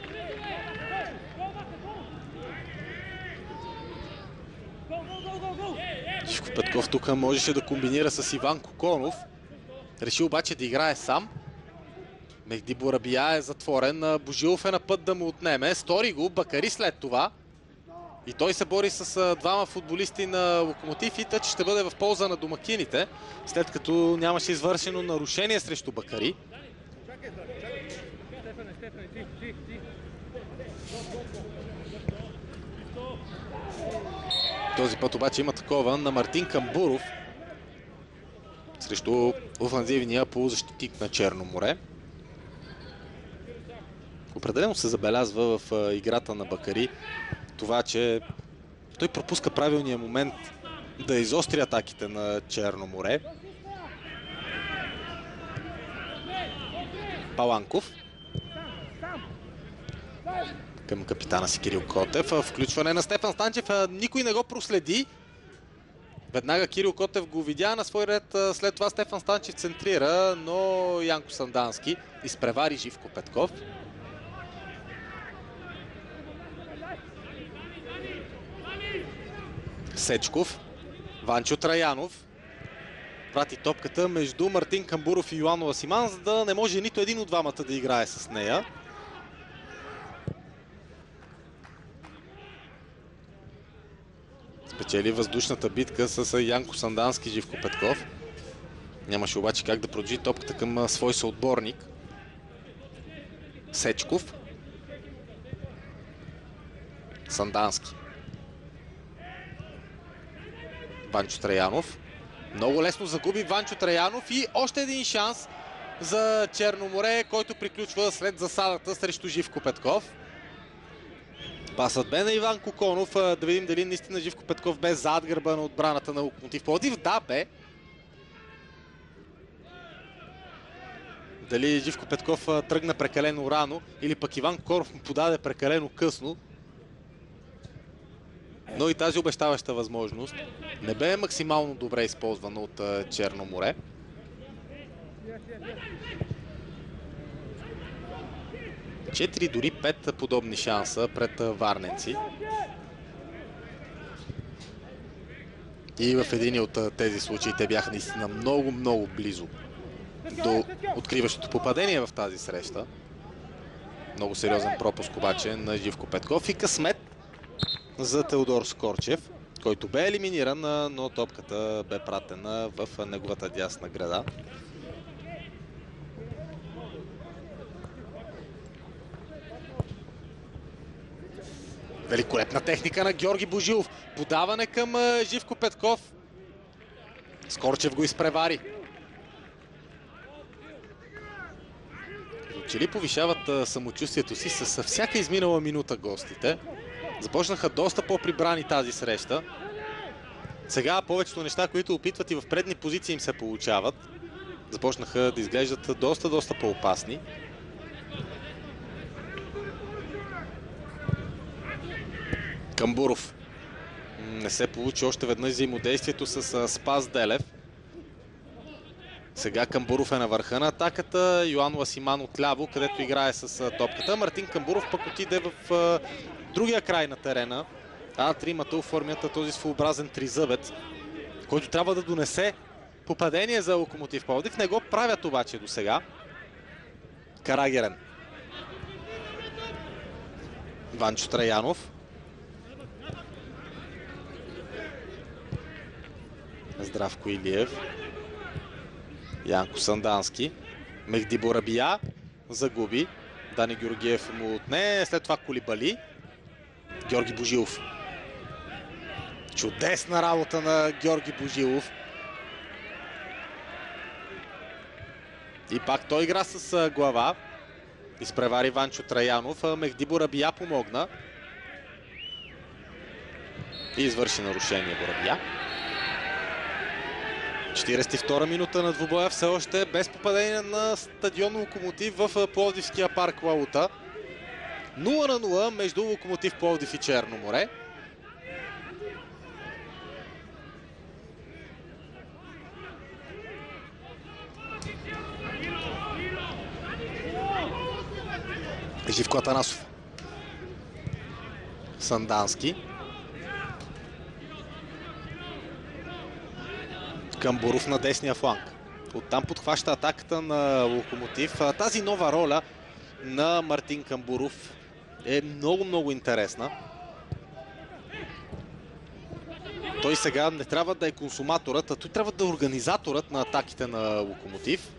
Живко Петков тук можеше да комбинира с Иван Коконов. Реши обаче да играе сам. Мехди Борабия е затворен. Божилов е на път да му отнеме. Стори го. Бакари след това. И той се бори с двама футболисти на Локомотив и тъч ще бъде в полза на домакините, след като нямаше извършено нарушение срещу Бакари. Този път обаче има такова на Мартин Камбуров срещу офанзивния полузащитник на Черно море. Определено се забелязва в играта на Бакари това, че той пропуска правилния момент да изостри атаките на Черно море. Паланков към капитана си Кирил Котев. Включване на Стефан Станчев. Никой не го проследи. Веднага Кирил Котев го видя на свой ред. След това Стефан Станчев центрира, но Янко Сандански изпревари Живко Петков. Сечков. Ванчо Траянов прати топката между Мартин Камбуров и Йоанова Симан, за да не може нито един от двамата да играе с нея. Спечели въздушната битка с Янко Сандански и Живко Петков. Нямаше обаче как да продължи топката към свой съотборник. Сечков. Сандански. Ванчо Траянов. Много лесно загуби Ванчо Траянов и още един шанс за Черно море, който приключва след засадата срещу Живко Петков. Пасът бе на Иван Коконов. Да видим дали наистина Живко Петков бе зад гърба на отбраната на Локомотив Пловдив. Да, бе. Дали Живко Петков тръгна прекалено рано или пък Иван Коконов му подаде прекалено късно. Но и тази обещаваща възможност не бе максимално добре използвана от Черно море. Четири, дори пет подобни шанса пред варненци. И в един от тези случаи те бяха наистина много, много близо до откриващото попадение в тази среща. Много сериозен пропуск обаче на Живко Петков и късмет за Теодор Скорчев, който бе елиминиран, но топката бе пратена в неговата дясна града. Великолепна техника на Георги Божилов. Подаване към Живко Петков. Скорчев го изпревари. Че ли повишават самочувствието си с всяка изминала минута гостите. Започнаха доста по-прибрани тази среща. Сега повечето неща, които опитват и в предни позиции им се получават. Започнаха да изглеждат доста, доста по-опасни. Камбуров. Не се получи още веднъж взаимодействието с Спас Делев. Сега Камбуров е на върха на атаката. Йоан Ласиман отляво, където играе с топката. Мартин Камбуров пък отиде в другия край на терена. А тримата оформят този своеобразен тризъбец, който трябва да донесе попадение за Локомотив Пловдив. Не го правят обаче до сега. Карагерен. Ванчо Траянов. Здравко Илиев. Янко Сандански. Мехди Борабия загуби. Дани Георгиев му отне. След това Колибали. Георги Божилов. Чудесна работа на Георги Божилов. И пак той игра с глава. Изпревари Ванчо Траянов. Мехди Борабия помогна. И извърши нарушение Борабия. четиридесет и втора минута на двубоя, все още без попадение на стадион Локомотив в Пловдивския парк Лаута. нула на нула между Локомотив Пловдив и Черно море. Живко Атанасов. Сандански. Камбуров на десния фланг. Оттам подхваща атаката на Локомотив. Тази нова роля на Мартин Камбуров е много-много интересна. Той сега не трябва да е консуматорът, а той трябва да е организаторът на атаките на Локомотив.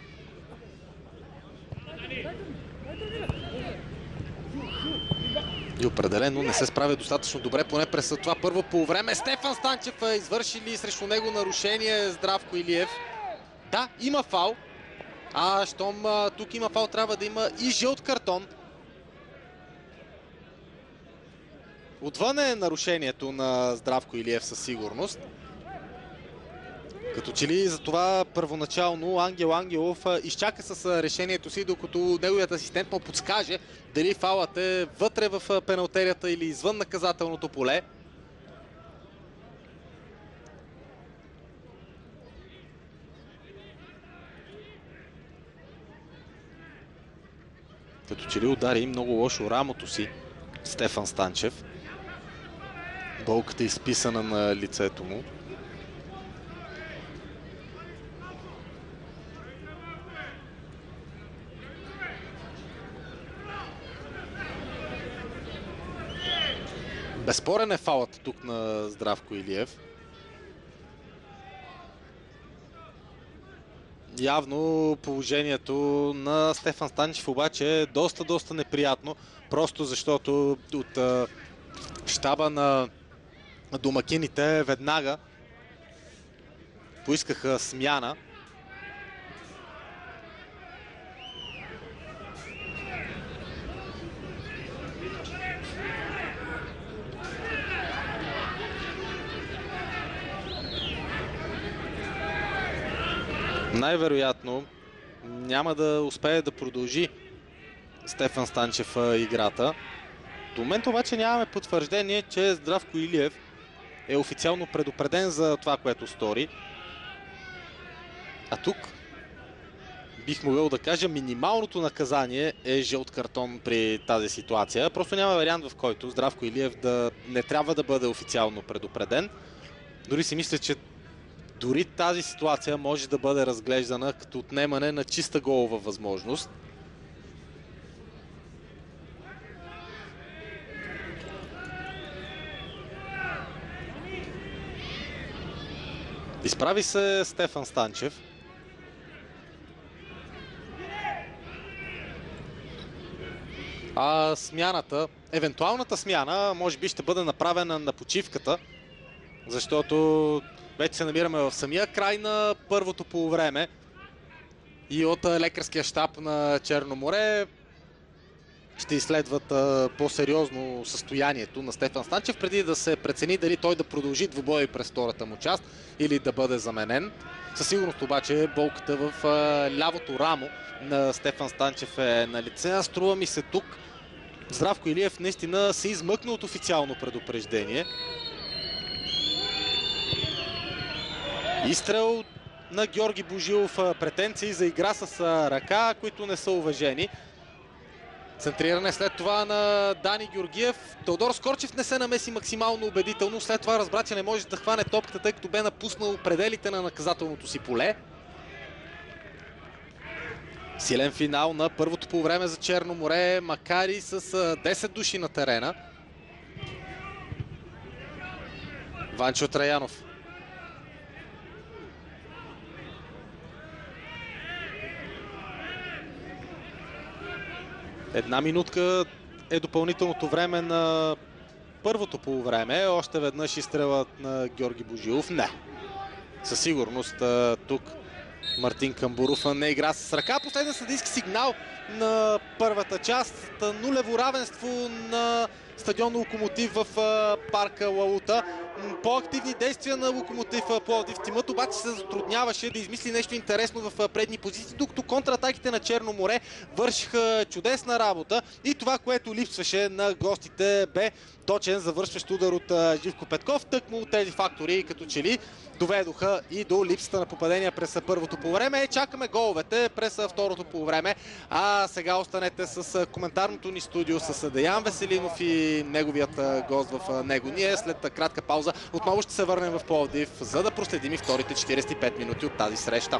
И определено не се справя достатъчно добре, поне през това първо полувреме. Стефан Станчев е извърши ли срещу него нарушение Здравко Илиев? Да, има фал. А щом а, тук има фал, трябва да има и жълт картон. Отвън е нарушението на Здравко Илиев със сигурност. Като че ли за това първоначално Ангел Ангелов изчака с решението си, докато неговият асистент му подскаже дали фаулът е вътре в пеналтерията или извън наказателното поле. Като че ли удари много лошо рамото си Стефан Станчев. Болката е изписана на лицето му. Безспорен е фаулът тук на Здравко Илиев. Явно положението на Стефан Станчев обаче е доста, доста неприятно. Просто защото от а, щаба на домакините веднага поискаха смяна. Най-вероятно няма да успее да продължи Стефан Станчев играта. До момента обаче нямаме потвърждение, че Здравко Илиев е официално предупреден за това, което стори. А тук бих могъл да кажа, минималното наказание е жълт картон при тази ситуация. Просто няма вариант, в който Здравко Илиев да не трябва да бъде официално предупреден. Дори си мисля, че дори тази ситуация може да бъде разглеждана като отнемане на чиста голова възможност. Изправи се Стефан Станчев. А смяната, евентуалната смяна, може би ще бъде направена на почивката, защото вече се намираме в самия край на първото полувреме и от лекарския щаб на Черно море ще изследват по-сериозно състоянието на Стефан Станчев, преди да се прецени дали той да продължи двубоя през втората му част или да бъде заменен. Със сигурност обаче болката в лявото рамо на Стефан Станчев е на лице. Струва ми се тук Здравко Илиев наистина се измъкна от официално предупреждение. Изстрел на Георги Божилов, претенции за игра с ръка, които не са уважени. Центриране след това на Дани Георгиев. Теодор Скорчев не се намеси максимално убедително. След това разбра, че не може да хване топката, тъй като бе напуснал пределите на наказателното си поле. Силен финал на първото полувреме за Черно море, макар и с десет души на терена. Ванчо Траянов. Една минутка е допълнителното време на първото полувреме. Още веднъж изстрелът на Георги Божилов. Не. Със сигурност тук Мартин Камбуров не игра с ръка. Последен съдийски сигнал на първата част. Нулево равенство на стадион Локомотив в парка Лаута. По-активни действия на Локомотив Пловдив. Тимът обаче се затрудняваше да измисли нещо интересно в предни позиции, докато контратаките на Черно море вършиха чудесна работа и това, което липсваше на гостите, бе точен завършващ удар от Живко Петков. Тъкмо тези фактори като че ли доведоха и до липсата на попадения през първото полувреме. Чакаме головете през второто полувреме. А сега останете с коментарното ни студио с Деян Веселинов и неговият гост в него. Ние след кратка пауза отново ще се върнем в Пловдив, за да проследим и вторите четиридесет и пет минути от тази среща.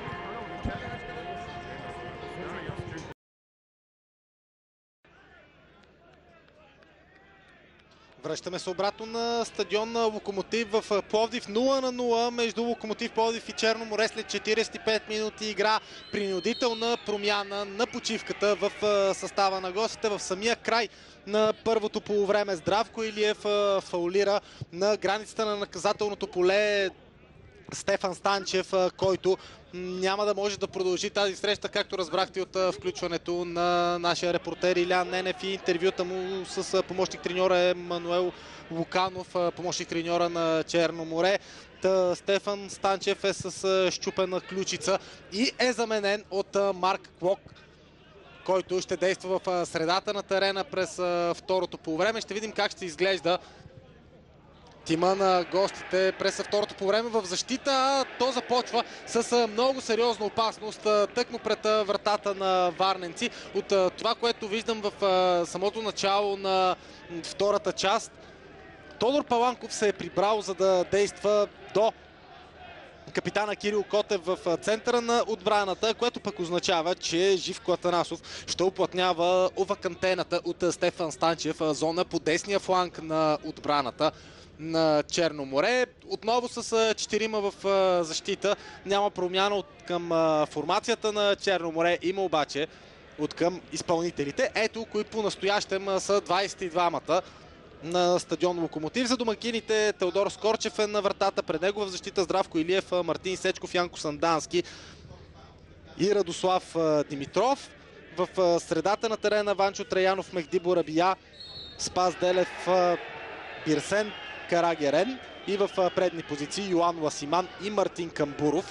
Връщаме се обратно на стадион Локомотив в Пловдив. нула на нула между Локомотив Пловдив и Черно море след четиридесет и пет минути игра. Принудителна промяна на почивката в състава на гостите в самия край на първото полувреме. Здравко Илиев фаулира на границата на наказателното поле Стефан Станчев, който няма да може да продължи тази среща, както разбрахте от включването на нашия репортер Илян Ненев и интервюта му с помощник треньора Емануел Луканов, помощник треньора на Черно море. Та Стефан Станчев е с счупена ключица и е заменен от Марк Клок, който ще действа в средата на терена през второто полувреме. Ще видим как ще изглежда тима на гостите през второто по време в защита. То започва с много сериозна опасност тъкмо пред вратата на варненци. От това, което виждам в самото начало на втората част, Тодор Паланков се е прибрал, за да действа до капитана Кирил Котев в центъра на отбраната, което пък означава, че Живко Атанасов ще уплътнява овакантената от Стефан Станчев зона по десния фланг на отбраната на Черно море. Отново с четирима в защита. Няма промяна от към формацията на Черно море. Има обаче от към изпълнителите. Ето кои по-настоящем са двадесет и двамата на стадион Локомотив. За домакините Теодор Скорчев е на вратата. Пред него в защита Здравко Илиев, Мартин Сечков, Янко Сандански и Радослав Димитров. В средата на терена Ванчо Траянов, Мехди Борабия, Спас Делев, Бирсен Карагерен и в предни позиции Йоан Ласиман и Мартин Камбуров.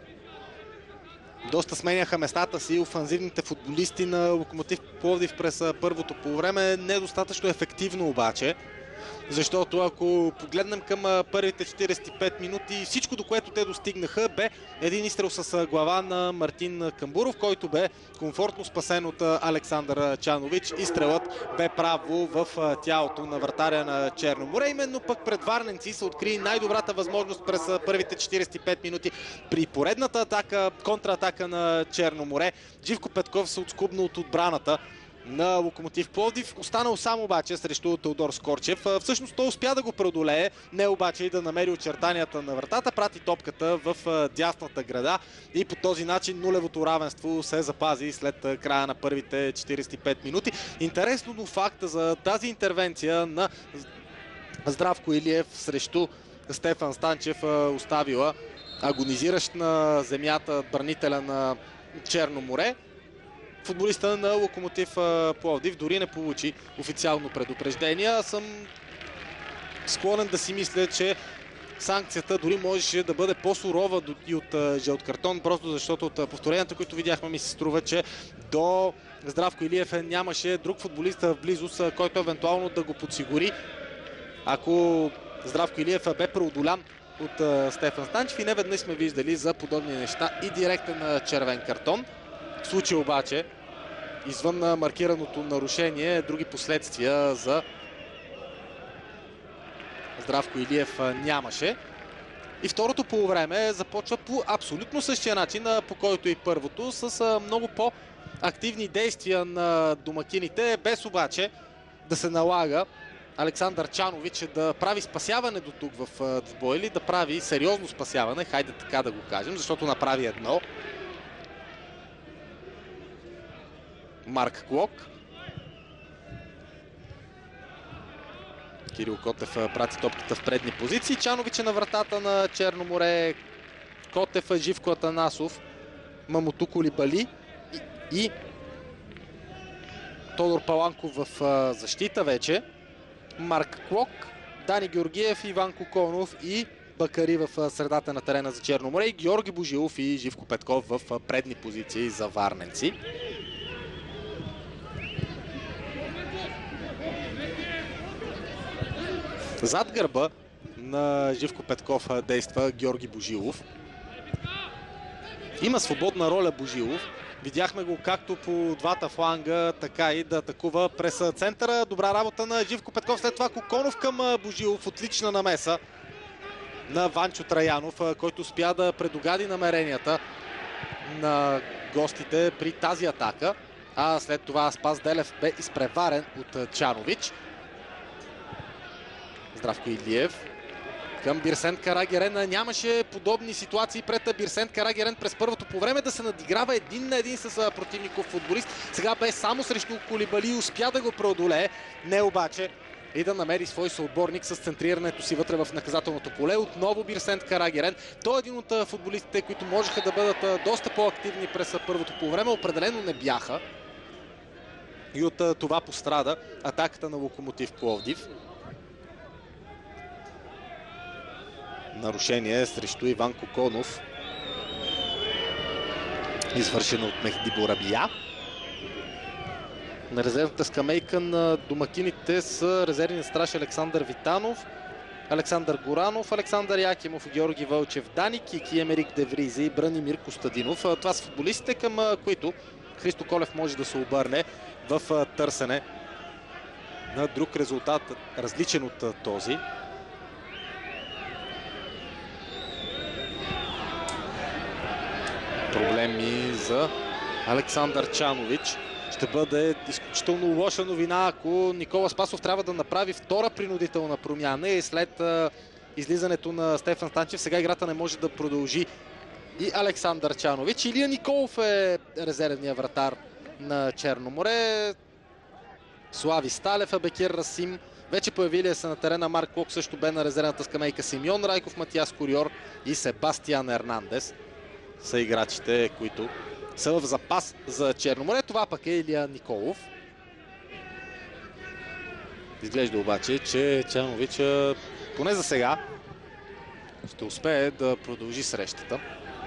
Доста сменяха местата си офанзивните футболисти на Локомотив Пловдив през първото полувреме. Недостатъчно ефективно обаче, защото ако погледнем към първите четиридесет и пет минути, всичко до което те достигнаха бе един изстрел с глава на Мартин Камбуров, който бе комфортно спасен от Александър Чанович. Изстрелът бе право в тялото на вратаря на Черно море. Именно пък пред варненци се откри най-добрата възможност през първите четиридесет и пет минути при поредната атака, контратака на Черно море. Живко Петков се отскубна от отбраната на Локомотив Пловдив. Останал сам обаче срещу Теодор Скорчев. Всъщност той успя да го преодолее, не обаче и да намери очертанията на вратата. Прати топката в дясната града и по този начин нулевото равенство се запази след края на първите четиридесет и пет минути. Интересно, но факта за тази интервенция на Здравко Илиев срещу Стефан Станчев оставила агонизиращ на земята бранителя на Черно море. Футболиста на Локомотив Пловдив дори не получи официално предупреждение. Аз съм склонен да си мисля, че санкцията дори можеше да бъде по-сурова и от жълт картон, просто защото от повторенията, които видяхме, ми се струва, че до Здравко Илиев нямаше друг футболист в близост, който евентуално да го подсигури. Ако Здравко Илиев бе преодолян от Стефан Станчев и не веднъж сме виждали за подобни неща и директен червен картон. В случай обаче, извън маркираното нарушение, други последствия за Здравко Илиев нямаше. И второто полувреме започва по абсолютно същия начин, по който и първото, с много по-активни действия на домакините, без обаче да се налага Александър Чанович да прави спасяване до тук в двубой или да прави сериозно спасяване, хайде така да го кажем, защото направи едно. Марк Клок. Кирил Котев прати топката в предни позиции. Чанович е на вратата на Черно море. Котев, Живко Атанасов, Мамоту Кулибали и, и Тодор Паланков в защита вече. Марк Клок, Дани Георгиев, Иван Коконов и Бакари в средата на терена за Черно море и Георги Божилов и Живко Петков в предни позиции за варненци. Зад гърба на Живко Петков действа Георги Божилов. Има свободна роля Божилов. Видяхме го както по двата фланга, така и да атакува през центъра. Добра работа на Живко Петков. След това Коконов към Божилов. Отлична намеса на Ванчо Траянов, който успя да предугади намеренията на гостите при тази атака. А след това Спас Делев бе изпреварен от Чанович. Здравко Илиев към Бирсент Карагерен. Нямаше подобни ситуации пред Бирсент Карагерен през първото по време да се надиграва един на един с противников футболист. Сега бе само срещу Колибали и успя да го преодолее. Не обаче и да намери свой съотборник с центрирането си вътре в наказателното поле. Отново Бирсент Карагерен. Той е един от футболистите, които можеха да бъдат доста по-активни през първото по време. Определено не бяха. И от това пострада атаката на Локомотив Пловдив. Нарушение срещу Иван Коконов, извършено от Мехди Борабия. На резервната скамейка на домакините са резервният страж Александър Витанов, Александър Горанов, Александър Якимов, Георги Вълчев, Дани Кики, Емерик Девризи и Бранимир Костадинов. Това са футболистите, към които Христо Колев може да се обърне в търсене на друг резултат, различен от този. Проблеми за Александър Чанович. Ще бъде изключително лоша новина, ако Никола Спасов трябва да направи втора принудителна промяна и след а, излизането на Стефан Станчев сега играта не може да продължи и Александър Чанович. Илия Николов е резервният вратар на Черно море. Слави Сталев, Абекир Расим. Вече появилия се на терена Марк Клок, също бе на резервната скамейка Симеон Райков, Матиас Кориор и Себастиан Ернандес са играчите, които са в запас за Черно море. Това пък е Илия Николов. Изглежда обаче, че Чанович, поне за сега, ще успее да продължи срещата.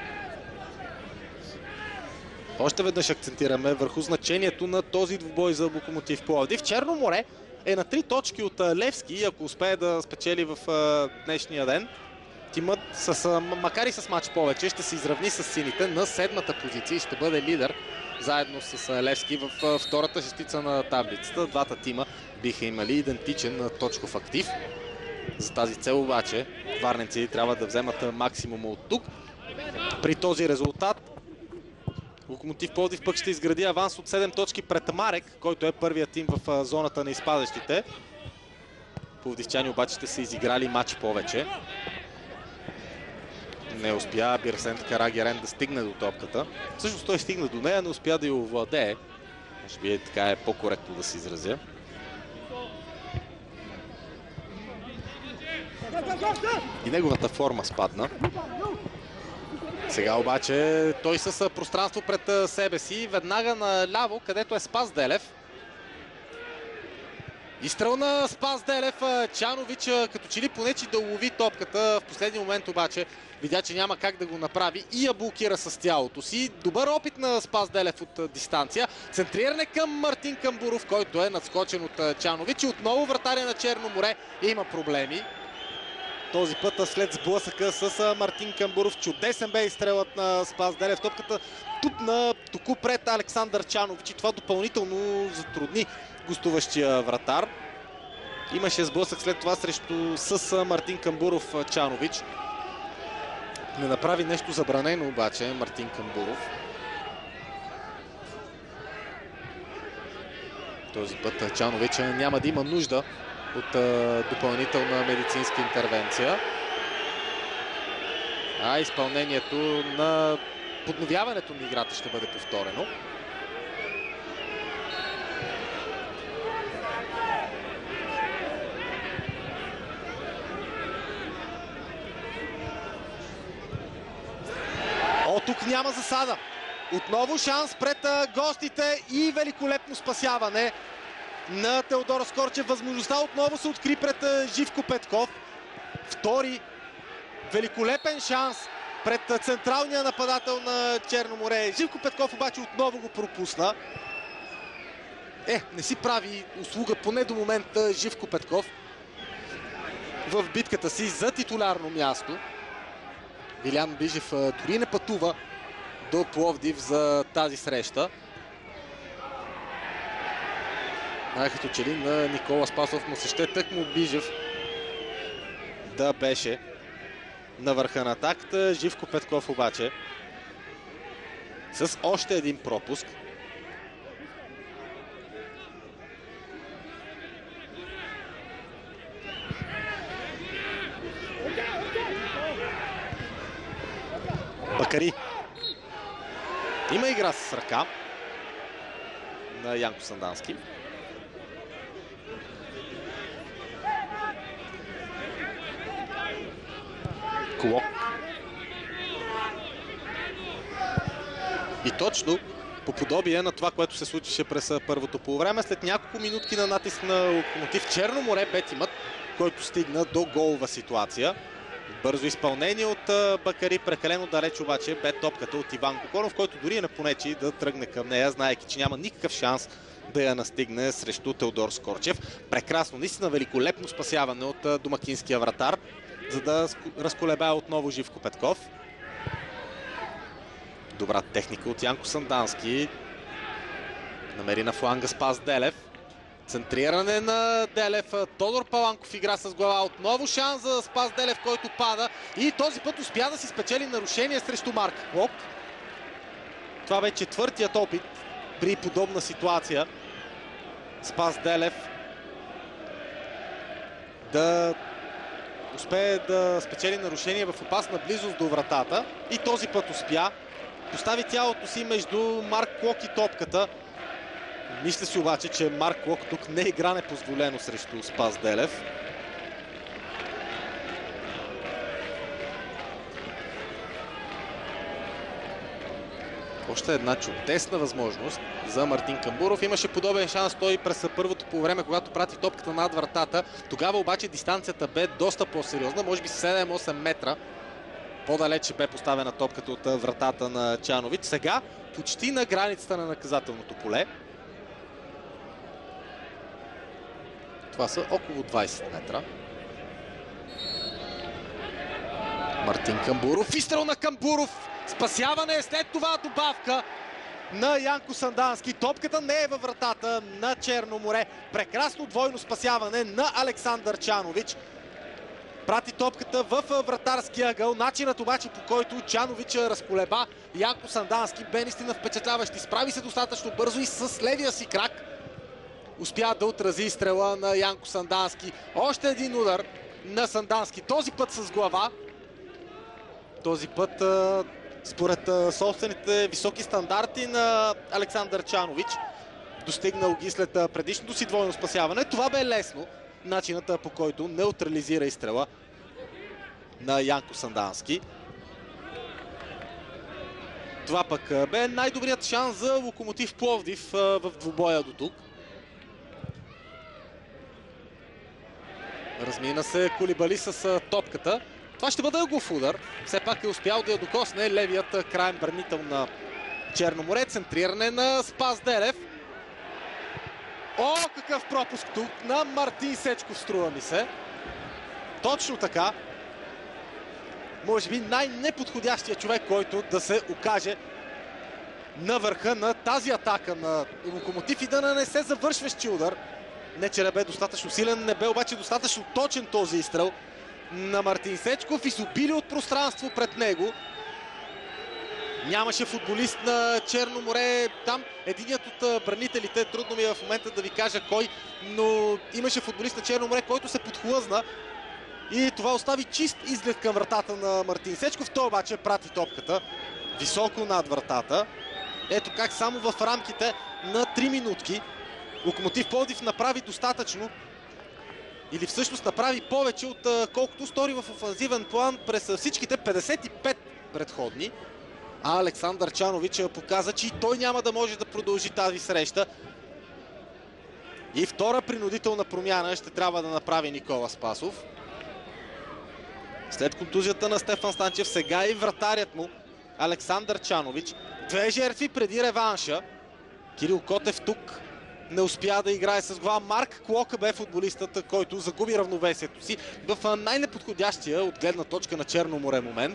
Още веднъж акцентираме върху значението на този двубой за Локомотив Пловдив. Черно море е на три точки от Левски, ако успее да спечели в днешния ден. Тимът, с, макар и с матч повече, ще се изравни с сините на седмата позиция и ще бъде лидер заедно с Левски в втората шестица на таблицата. Двата тима биха имали идентичен точков актив. За тази цел обаче варненци трябва да вземат максимума от тук. При този резултат Локомотив Пловдив пък ще изгради аванс от седем точки пред Марек, който е първият тим в зоната на изпадащите. Пловдивчани обаче ще са изиграли матч повече. Не успя Бирсент Карагерен да стигне до топката. Всъщност той стигна до нея, не успя да я овладее. Може би е, така е по-коректно да се изразя. И неговата форма спадна. Сега обаче той с пространство пред себе си, веднага наляво, където е Спас Делев. Изстрел на Спас Делев. Чанович като че ли понечи да улови топката. В последния момент обаче видя, че няма как да го направи и я блокира с тялото си. Добър опит на Спас Делев от дистанция. Центриране към Мартин Камбуров, който е надскочен от Чанович. И отново вратаря на Черно море има проблеми. Този път след сблъсъка с Мартин Камбуров. Чудесен бе изстрелът на Спас Делев. Топката тупна току пред Александър Чанович и това допълнително затрудни гостуващия вратар. Имаше сблъсък след това срещу с Мартин Камбуров Чанович. Не направи нещо забранено обаче Мартин Камбуров. Този път Чанович няма да има нужда от а, допълнителна медицинска интервенция. А изпълнението на подновяването на играта ще бъде повторено. О, тук няма засада. Отново шанс пред гостите и великолепно спасяване на Теодор Скорчев. Възможността отново се откри пред Живко Петков. Втори великолепен шанс пред централния нападател на Черно море. Живко Петков обаче отново го пропусна. Е, не си прави услуга поне до момента Живко Петков в битката си за титулярно място. Вилян Бижев дори не пътува до Пловдив за тази среща. Най-като че ли на Никола Спасов му се ще тъкмо Бижев да беше на върха на атаката. Живко Петков обаче с още един пропуск. Бакари. Има игра с ръка на Янко Сандански. Клок. И точно по подобие на това, което се случише през първото полувреме, след няколко минутки на натиск на Локомотив, Черно море бе тимът, който стигна до голова ситуация. Бързо изпълнение от Бакари, прекалено далеч обаче бе топката от Иван Кокоров, който дори не понечи да тръгне към нея, знаейки, че няма никакъв шанс да я настигне срещу Теодор Скорчев. Прекрасно, наистина великолепно спасяване от домакинския вратар, за да разколебае отново Живко Петков. Добра техника от Янко Сандански. Намери на фланга Спас Делев. Центриране на Делев. Тодор Паланков игра с глава. Отново шанс за Спас Делев, който пада. И този път успя да си спечели нарушение срещу Марк Клок. Това бе четвъртият опит при подобна ситуация. Спас Делев да успее да спечели нарушение в опасна близост до вратата. И този път успя. Постави тялото си между Марк Клок и топката. Мисля си обаче, че Марк Клок тук не игра непозволено срещу Спас Делев. Още една чудесна възможност за Мартин Камбуров. Имаше подобен шанс той през първото полувреме, когато прати топката над вратата. Тогава обаче дистанцията бе доста по-сериозна, може би седем-осем метра. По-далече бе поставена топката от вратата на Чанович. Сега почти на границата на наказателното поле. Това са около двайсет метра. Мартин Камбуров. Изстрел на Камбуров. Спасяване, след това добавка на Янко Сандански. Топката не е във вратата на Черно море. Прекрасно двойно спасяване на Александър Чанович. Прати топката в вратарския ъгъл. Начинът обаче, по който Чанович разколеба Янко Сандански, бе наистина впечатляващ. Изправи се достатъчно бързо и с левия си крак успя да отрази стрела на Янко Сандански. Още един удар на Сандански. Този път с глава. Този път според собствените високи стандарти на Александър Чанович. Достигнал ги след предишното си двойно спасяване. Това бе лесно. Начинът, по който неутрализира изстрела на Янко Сандански. Това пък бе най-добрият шанс за Локомотив Пловдив в двубоя до тук. Размина се Кулибали с топката. Това ще бъде ъглов удар. Все пак е успял да я докосне левият краен бранител на Черно море. Центриране на Спас Делев. О, какъв пропуск тук на Мартин Сечков, струва ми се. Точно така. Може би най-неподходящия човек, който да се окаже на върха на тази атака на Локомотив и да нанесе завършващи удар. Не, че не бе достатъчно силен, не бе обаче достатъчно точен този изстрел на Мартин Сечков. Изобилие от пространство пред него. Нямаше футболист на Черно море там. Единият от бранителите, трудно ми е в момента да ви кажа кой, но имаше футболист на Черно море, който се подхлъзна. И това остави чист изглед към вратата на Мартин Сечков. Той обаче прати топката високо над вратата. Ето как само в рамките на три минутки Локомотив Пловдив направи достатъчно, или всъщност направи повече от колкото стори в офанзивен план през всичките петдесет и пет предходни. А Александър Чанович показа, че и той няма да може да продължи тази среща. И втора принудителна промяна ще трябва да направи Никола Спасов. След контузията на Стефан Станчев, сега и вратарят му Александър Чанович. Две жертви преди реванша. Кирил Котев тук не успя да играе с глава. Марк Клока бе футболистът, който загуби равновесието си в най-неподходящия от гледна точка на Черно море момент.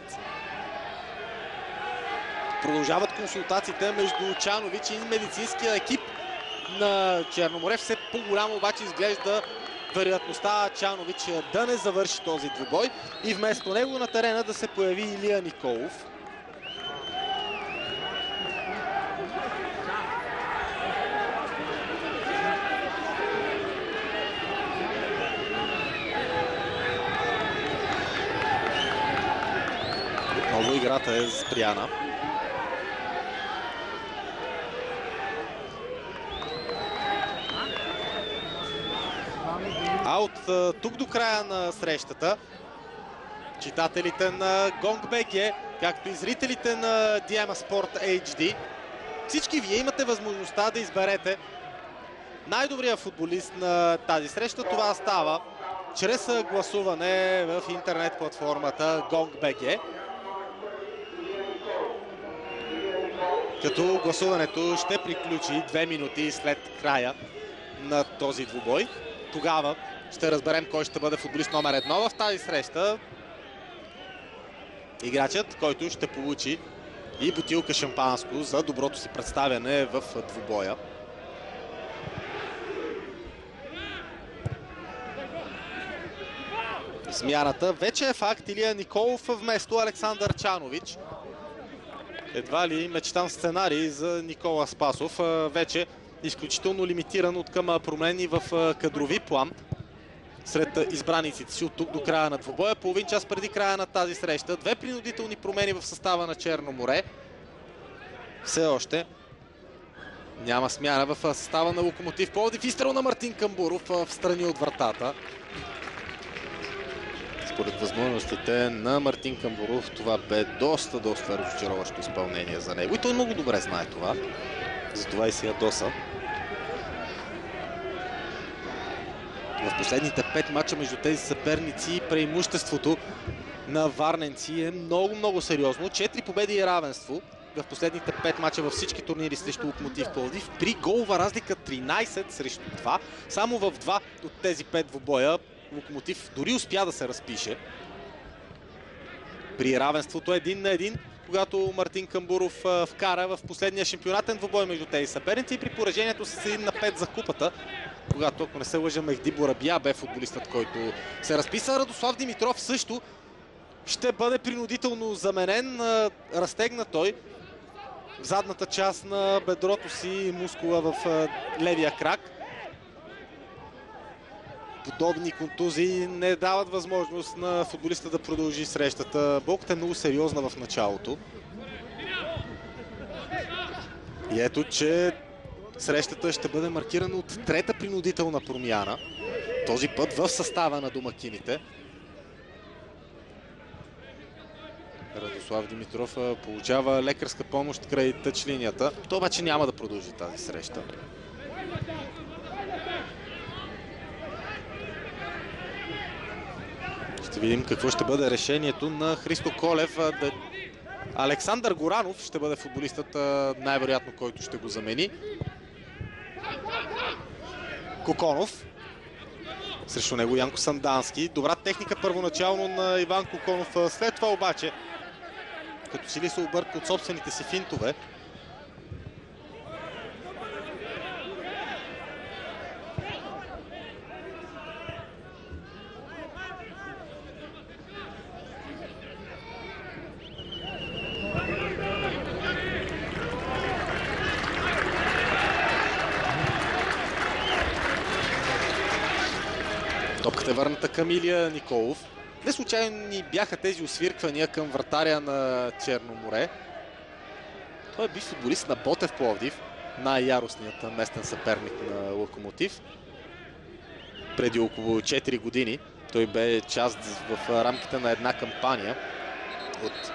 Продължават консултациите между Чанович и медицинския екип на Черно море. Все по-голямо обаче изглежда вероятността Чанович да не завърши този двубой и вместо него на терена да се появи Илия Николов. Отново играта е спряна. А от тук до края на срещата читателите на Gong.bg, както и зрителите на Диема Спорт Ейч Ди, всички вие имате възможността да изберете най-добрия футболист на тази среща. Това става чрез гласуване в интернет платформата Gong.bg. Като гласуването ще приключи две минути след края на този двубой. Тогава ще разберем кой ще бъде футболист номер едно в тази среща. Играчът, който ще получи и бутилка шампанско за доброто си представяне в двубоя. Смяната вече е факт. Илия Николов вместо Александър Чанович. Едва ли мечтан сценарий за Никола Спасов. Вече изключително лимитиран от към промени в кадрови план сред избраниците си от тук до края на двубоя. Половин час преди края на тази среща. Две принудителни промени в състава на Черно море. Все още няма смяна в състава на Локомотив Пловдив. Изстрел на Мартин Камбуров в страни от вратата. Според възможностите на Мартин Камбуров, това бе доста, доста разочароващо изпълнение за него. И той много добре знае това. Затова и се ядоса. В последните пет мача между тези съперници преимуществото на варненци е много, много сериозно. Четири победи и равенство в последните пет мача във всички турнири срещу Локомотив Пловдив. При голова разлика тринайсет срещу два. Само в два от тези пет двубоя Локомотив дори успя да се разпише. При равенството един на един, когато Мартин Камбуров вкара в последния шампионатен двубой между тези съперници, и при поражението с един на пет за купата, когато, ако не се лъжа, Мехди Борабия бе футболистът, който се разписа. Радослав Димитров също ще бъде принудително заменен. Разтегна той в задната част на бедрото си мускула в левия крак. Подобни контузии не дават възможност на футболиста да продължи срещата. Болката е много сериозна в началото. И ето, че срещата ще бъде маркирана от трета принудителна промяна. Този път в състава на домакините. Радослав Димитров получава лекарска помощ край тъч линията. Той обаче няма да продължи тази среща. Ще видим какво ще бъде решението на Христо Колев. Александър Горанов ще бъде футболистът, най-вероятно, който ще го замени. Коконов. Срещу него Янко Сандански. Добра техника първоначално на Иван Коконов. След това обаче, като си ли се обърка от собствените си финтове, топката е върната към Илия Николов. Не случайно ни бяха тези освирквания към вратаря на Черно море. Той е бивш футболист на Ботев Пловдив, най-яростният местен съперник на Локомотив. Преди около четири години той бе част в рамките на една кампания от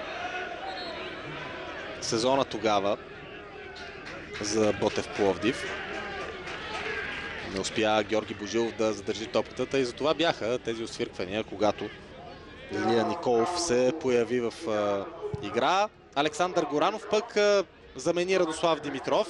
сезона тогава за Ботев Пловдив. Не успя Георги Божилов да задържи топката и затова бяха тези освирквания, когато Илия Николов се появи в а, игра. Александър Горанов пък а, замени Радослав Димитров.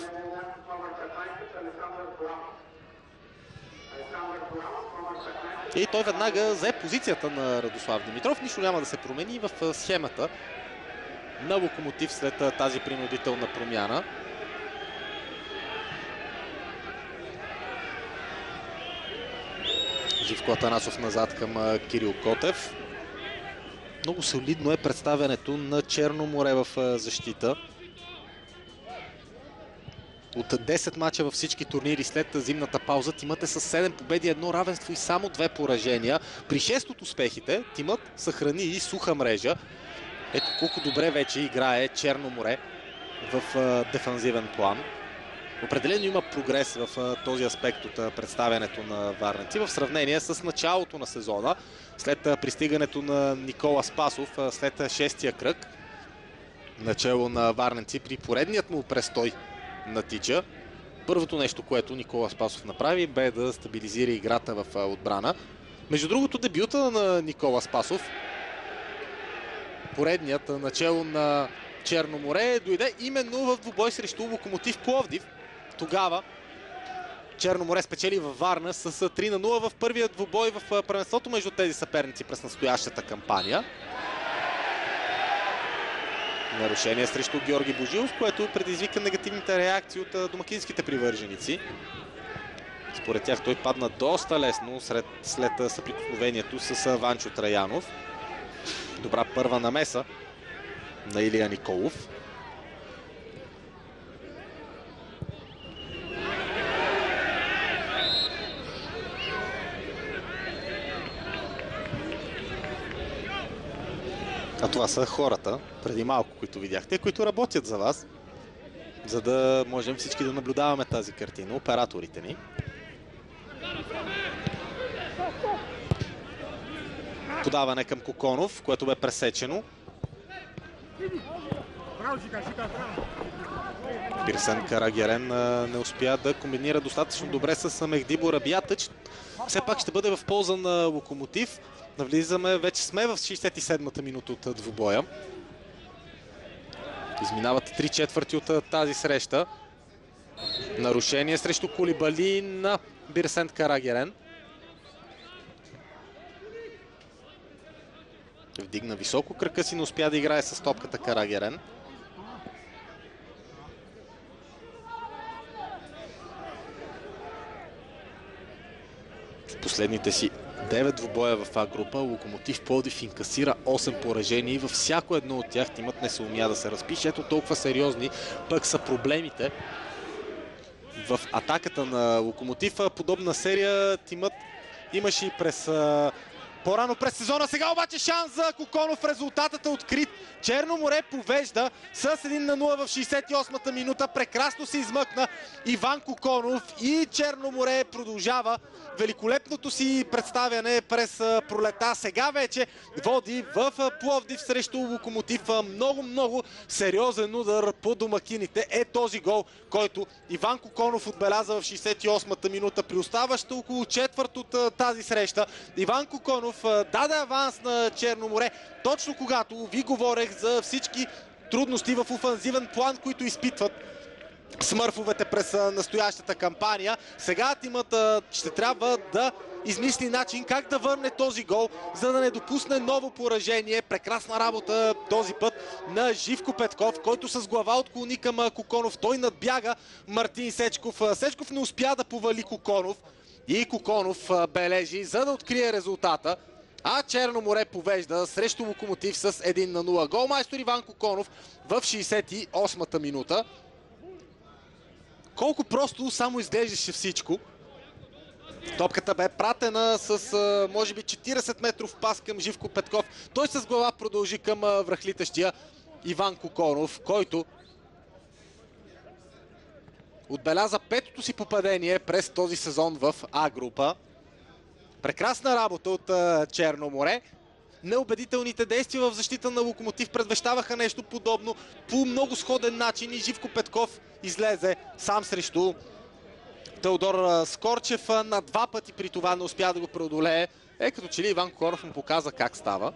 И той веднага взе позицията на Радослав Димитров. Нищо няма да се промени в схемата на Локомотив след тази принудителна промяна. Живко Атанасов назад към Кирил Котев. Много солидно е представянето на Черно море в защита. От десет мача във всички турнири след зимната пауза тимът е с седем победи, едно равенство и само две поражения. При шест от успехите тимът съхрани и суха мрежа. Ето колко добре вече играе Черно море в дефанзивен план. Определено има прогрес в този аспект от представянето на варненци в сравнение с началото на сезона, след пристигането на Никола Спасов след шестия кръг начало на варненци при поредният му престой на Тича. Първото нещо, което Никола Спасов направи, бе да стабилизира играта в отбрана. Между другото, дебюта на Никола Спасов, поредният начало на Черно море, дойде именно в двубой срещу Локомотив Пловдив. Тогава Черно море спечели във Варна с три на нула в първия двубой в първенството между тези съперници през настоящата кампания. Нарушение срещу Георги Божилов, което предизвика негативните реакции от домакинските привърженици. Според тях той падна доста лесно сред, след съприкосновението с Ванчо Траянов. Добра първа намеса на Илия Николов. А това са хората, преди малко, които видяхте, които работят за вас, за да можем всички да наблюдаваме тази картина, операторите ни. Подаване към Коконов, което бе пресечено. Бирсен Карагерен не успя да комбинира достатъчно добре с Мехди Борабията, че все пак ще бъде в полза на Локомотив. Навлизаме, вече сме в шейсет и седмата минута от двубоя. Изминават три четвърти от тази среща. Нарушение срещу Кулибали на Бирсен Карагерен. Вдигна високо кръка си, но успя да играе с топката Карагерен. В последните си девет двубоя в А група Локомотив Пловдив инкасира осем поражения и във всяко едно от тях тимът не се умя да се разпише. Ето толкова сериозни пък са проблемите в атаката на Локомотив. Подобна серия тимът имаше и през по-рано през сезона. Сега обаче шанс за Коконов. Резултатът е открит. Черно море повежда с един на нула в шейсет и осмата минута. Прекрасно се измъкна Иван Коконов и Черно море продължава великолепното си представяне през пролета. Сега вече води в Пловдив срещу Локомотив. Много, много сериозен удар по домакините е този гол, който Иван Коконов отбеляза в шейсет и осмата минута при оставаща около четвърт от тази среща. Иван Коконов даде аванс на Черно море, точно когато ви говорех за всички трудности в офанзивен план, които изпитват смърфовете през настоящата кампания. Сега тимът ще трябва да измисли начин как да върне този гол, за да не допусне ново поражение. Прекрасна работа този път на Живко Петков, който с глава отклони към Коконов. Той надбяга Мартин Сечков. Сечков не успя да повали Коконов и Коконов бележи, за да открие резултата. А Черно море повежда срещу Локомотив с един на нула. Голмайстор Иван Коконов в шейсет и осмата минута. Колко просто само изглеждаше всичко. Топката бе пратена с може би четирийсет метров пас към Живко Петков. Той с глава продължи към връхлитащия Иван Коконов, който отбеляза петото си попадение през този сезон в А група. Прекрасна работа от Черно море. Неубедителните действия в защита на Локомотив предвещаваха нещо подобно по много сходен начин и Живко Петков излезе сам срещу Теодор Скорчев на два пъти при това не успя да го преодолее. Е, като че ли Иван Коконов му показа как става.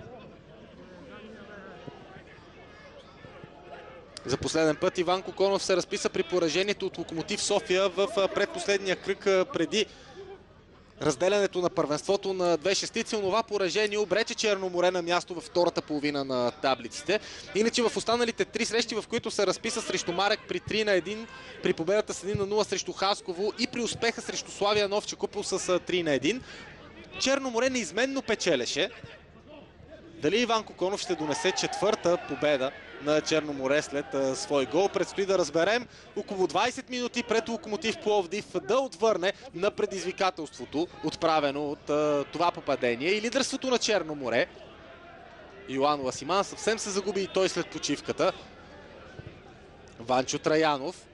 За последен път Иван Коконов се разписа при поражението от Локомотив София в предпоследния кръг преди разделянето на първенството на две шестици. Онова поражение обрече Черно море на място във втората половина на таблиците. Иначе в останалите три срещи, в които се разписа срещу Марек при три на едно, при победата с един на нула срещу Хасково и при успеха срещу Славия Новче Купел с три на едно, Черно море неизменно печелеше. Дали Иван Коконов ще донесе четвърта победа на Черно море след а, свой гол, предстои да разберем. Около двайсет минути пред Локомотив Пловдив да отвърне на предизвикателството, отправено от а, това попадение и лидерството на Черно море. Йоан Ласиман съвсем се загуби и той след почивката. Ванчо Траянов.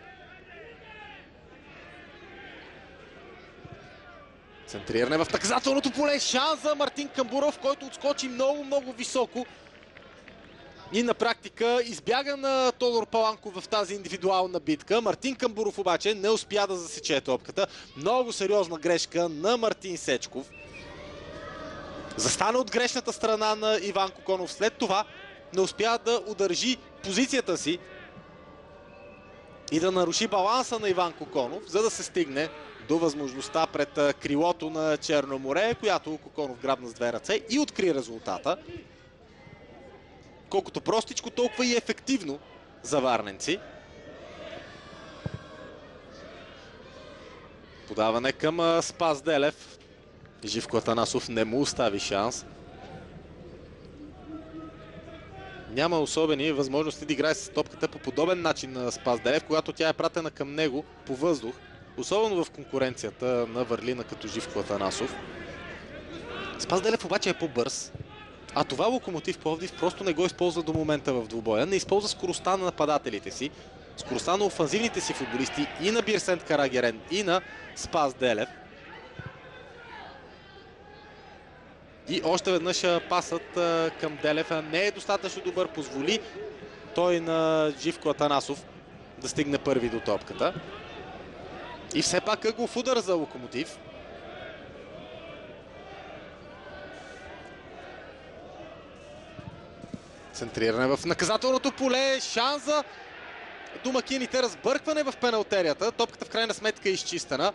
Центриране в наказателното поле. Шанс за Мартин Камбуров, който отскочи много-много високо. И на практика избяга на Тодор Паланков в тази индивидуална битка. Мартин Камбуров обаче не успя да засече топката. Много сериозна грешка на Мартин Сечков. Застана от грешната страна на Иван Коконов. След това не успя да удържи позицията си и да наруши баланса на Иван Коконов, за да се стигне до възможността пред крилото на Черно море, която Коконов грабна с две ръце и откри резултата. Колкото простичко, толкова и ефективно за варненци. Подаване към Спас Делев. Живко Атанасов не му остави шанс. Няма особени възможности да играе с топката по подобен начин на Спас Делев, когато тя е пратена към него по въздух. Особено в конкуренцията на върлина като Живко Атанасов. Спас Делев обаче е по-бърз. А това Локомотив Пловдив просто не го използва до момента в двубоя. Не използва скоростта на нападателите си, скоростта на офанзивните си футболисти и на Бирсент Карагерен, и на Спас Делев. И още веднъж пасът към Делев не е достатъчно добър. Позволи той на Живко Атанасов да стигне първи до топката. И все пак ъгълов удар за Локомотив. Центриране в наказателното поле. Шанс за домакините. Разбъркване в пеналтерията. Топката в крайна сметка е изчистена.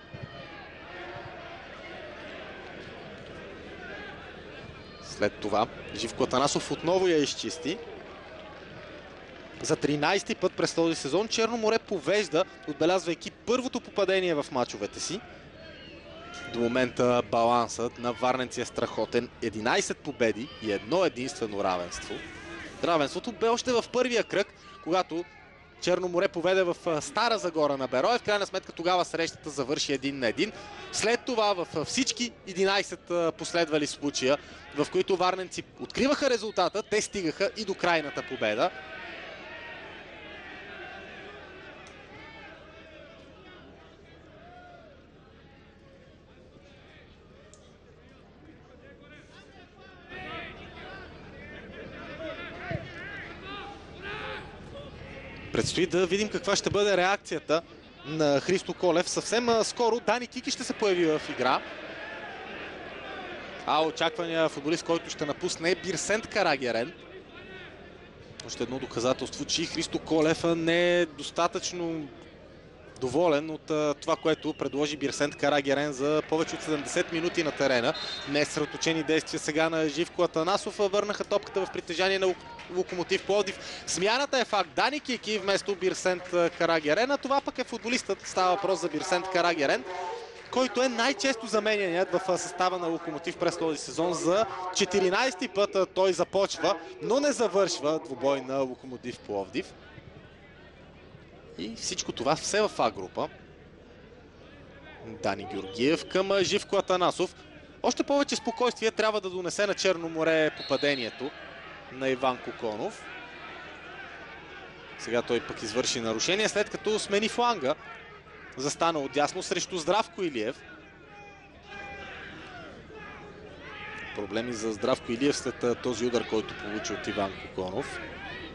След това Живко Атанасов отново я изчисти. За тринайсети път през този сезон Черно море повежда, отбелязвайки първото попадение в мачовете си. До момента балансът на варненци е страхотен. единайсет победи и едно единствено равенство. Равенството бе още в първия кръг, когато Черно море поведе в Стара Загора на Берое. В крайна сметка тогава срещата завърши един на един. След това в всички единайсет последвали случая, в които варненци откриваха резултата, те стигаха и до крайната победа. Предстои да видим каква ще бъде реакцията на Христо Колев. Съвсем скоро Дани Кики ще се появи в игра. А очаквания футболист, който ще напусне, е Бирсент Карагерен. Още едно доказателство, че Христо Колев не е достатъчно доволен от това, което предложи Бирсент Карагерен за повече от седемдесет минути на терена. Несъсредоточени действия сега на Живко Атанасов. Върнаха топката в притежание на Локомотив Пловдив. Смяната е факт. Дани Кики вместо Бирсент Карагерен. А това пък е футболистът. Става въпрос за Бирсент Карагерен, който е най-често заменяният в състава на Локомотив през този сезон. За четиринайсети път той започва, но не завършва двубой на Локомотив Пловдив. И всичко това все в А група. Дани Георгиев към Живко Атанасов. Още повече спокойствие трябва да донесе на Черно море попадението на Иван Коконов. Сега той пък извърши нарушение, след като смени фланга. Застана отдясно срещу Здравко Илиев. Проблеми за Здравко Илиев след този удар, който получи от Иван Коконов.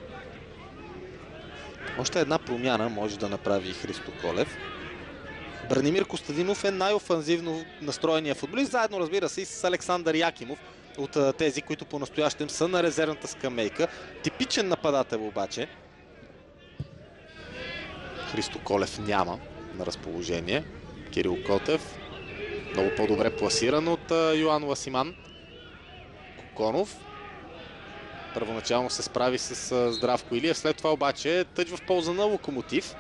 Още една промяна може да направи Христо Колев. Бранимир Костадинов е най-офанзивно настроения футболист, заедно разбира се и с Александър Якимов, от тези, които по-настоящем са на резервната скамейка. Типичен нападател обаче. Христо Колев няма на разположение. Кирил Котев много по-добре пласиран от Йоан Ласиман. Коконов първоначално се справи с Здравко Илиев, след това обаче тъч в полза на Локомотив.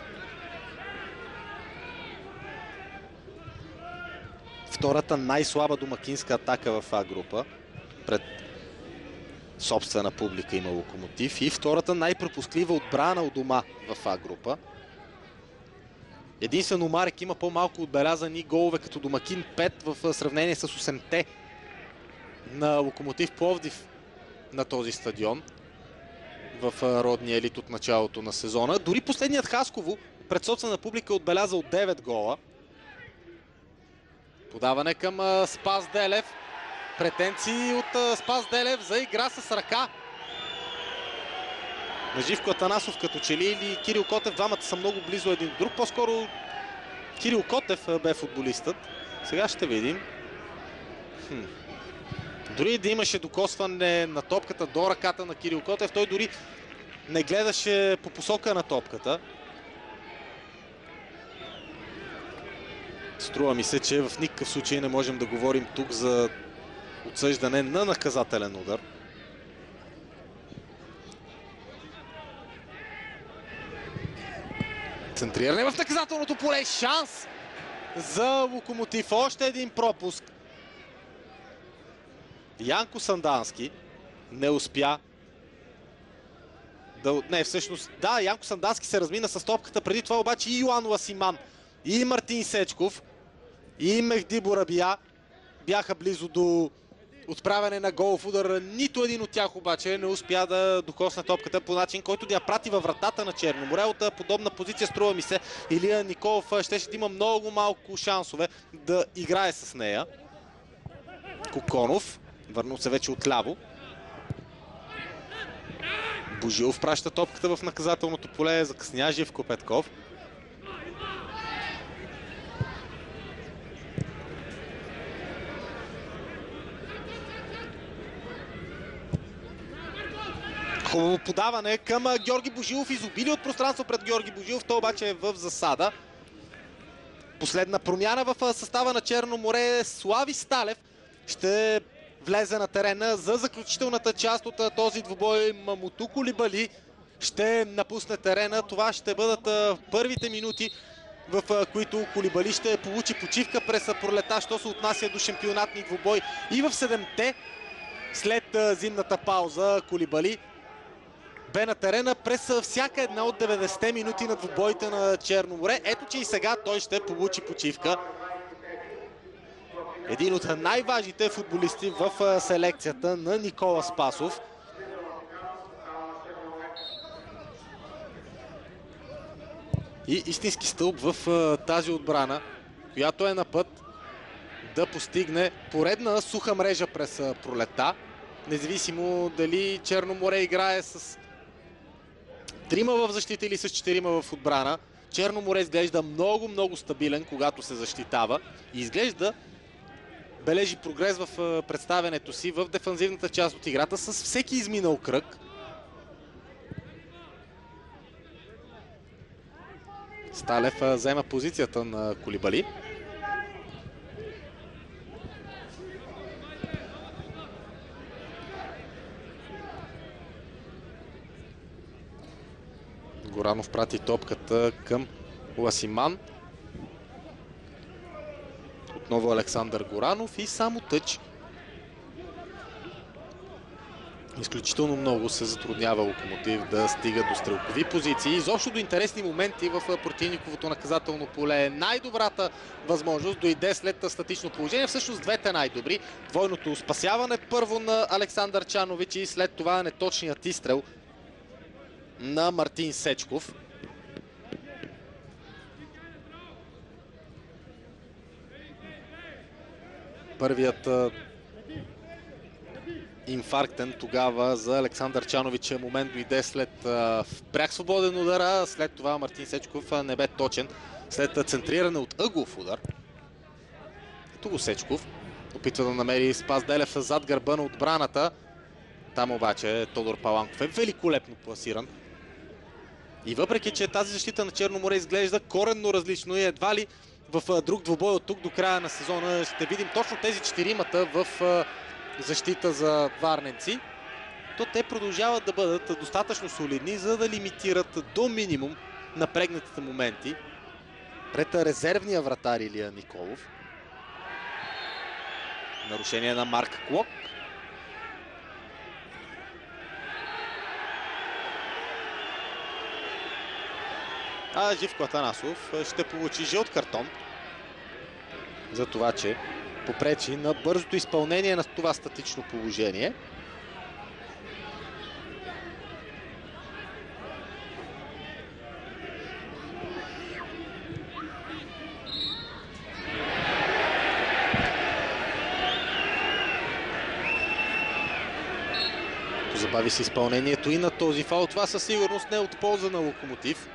Втората най-слаба домакинска атака в А група. Пред собствена публика има Локомотив. И втората най-пропусклива отбрана от дома в А група. Единствено Марек има по-малко отбелязани голове като домакин, пет в сравнение с осемте на Локомотив Пловдив на този стадион в родния елит от началото на сезона. Дори последният Хасково пред собствена публика е отбелязал девет гола. Подаване към Спас Делев. Претенции от Спас Делев за игра с ръка. На Живко Атанасов като че ли или Кирил Котев, двамата са много близо един до друг. По-скоро Кирил Котев бе футболистът. Сега ще видим. Хм. Дори да имаше докосване на топката до ръката на Кирил Котев, той дори не гледаше по посока на топката. Струва ми се, че в никакъв случай не можем да говорим тук за отсъждане на наказателен удар. Центриране в наказателното поле. Шанс за Локомотив. Още един пропуск. Янко Сандански не успя да... Не, всъщност, да, Янко Сандански се размина с топката. Преди това обаче и Йоан Ласиман, и Мартин Сечков, и Мехди Борабия бяха близо до отправяне на голов удар. Нито един от тях обаче не успя да докосне топката по начин, който да я прати във вратата на Черно море. От подобна позиция, струва ми се, Илия Николов щеше да има много малко шансове да играе с нея. Коконов върнал се вече отляво. Божилов праща топката в наказателното поле, закъсня Живко Петков. Хубаво подаване към Георги Божилов. Изобилие от пространство пред Георги Божилов. Той обаче е в засада. Последна промяна в състава на Черно море. Слави Сталев ще влезе на терена за заключителната част от този двубой. Мамуту Кулибали ще напусне терена. Това ще бъдат първите минути, в които Кулибали ще получи почивка през пролета, що се отнася до шампионатни двубой. И в седемте след зимната пауза Кулибали бе на терена през всяка една от деветдесетте минути на двубоите на Черно море. Ето, че и сега той ще получи почивка. Един от най-важните футболисти в селекцията на Никола Спасов. И истински стълб в тази отбрана, която е на път да постигне поредна суха мрежа през пролета. Независимо дали Черно море играе с трима в защита или с четирима в отбрана. Черно море изглежда много, много стабилен, когато се защитава. И изглежда бележи прогрес в представянето си в дефанзивната част от играта с всеки изминал кръг. Сталев взема позицията на Кулибали. Горанов прати топката към Ласиман. Отново Александър Горанов и само тъч. Изключително много се затруднява Локомотив да стига до стрелкови позиции. Изобщо до интересни моменти в противниковото наказателно поле. Най-добрата възможност дойде след статично положение. Всъщност двете най-добри. Двойното спасяване първо на Александър Чанович и след това неточният изстрел на Мартин Сечков. Първият инфарктен тогава за Александър Чанович момент дойде след пряк свободен удар. След това Мартин Сечков не бе точен след центриране от ъглов удар. Ето го Сечков. Опитва да намери Спас Делев зад гърба на отбраната. Там обаче Тодор Паланков е великолепно пласиран. И въпреки, че тази защита на Черно море изглежда коренно различно и едва ли в друг двубой от тук до края на сезона ще видим точно тези четиримата в защита за варненци, то те продължават да бъдат достатъчно солидни, за да лимитират до минимум напрегнатите моменти пред резервния вратар Илия Николов. Нарушение на Марк Клок. А Живко Атанасов ще получи жълт картон за това, че попречи на бързото изпълнение на това статично положение. Забави се изпълнението и на този фаул. Това със сигурност не е от полза на Локомотив.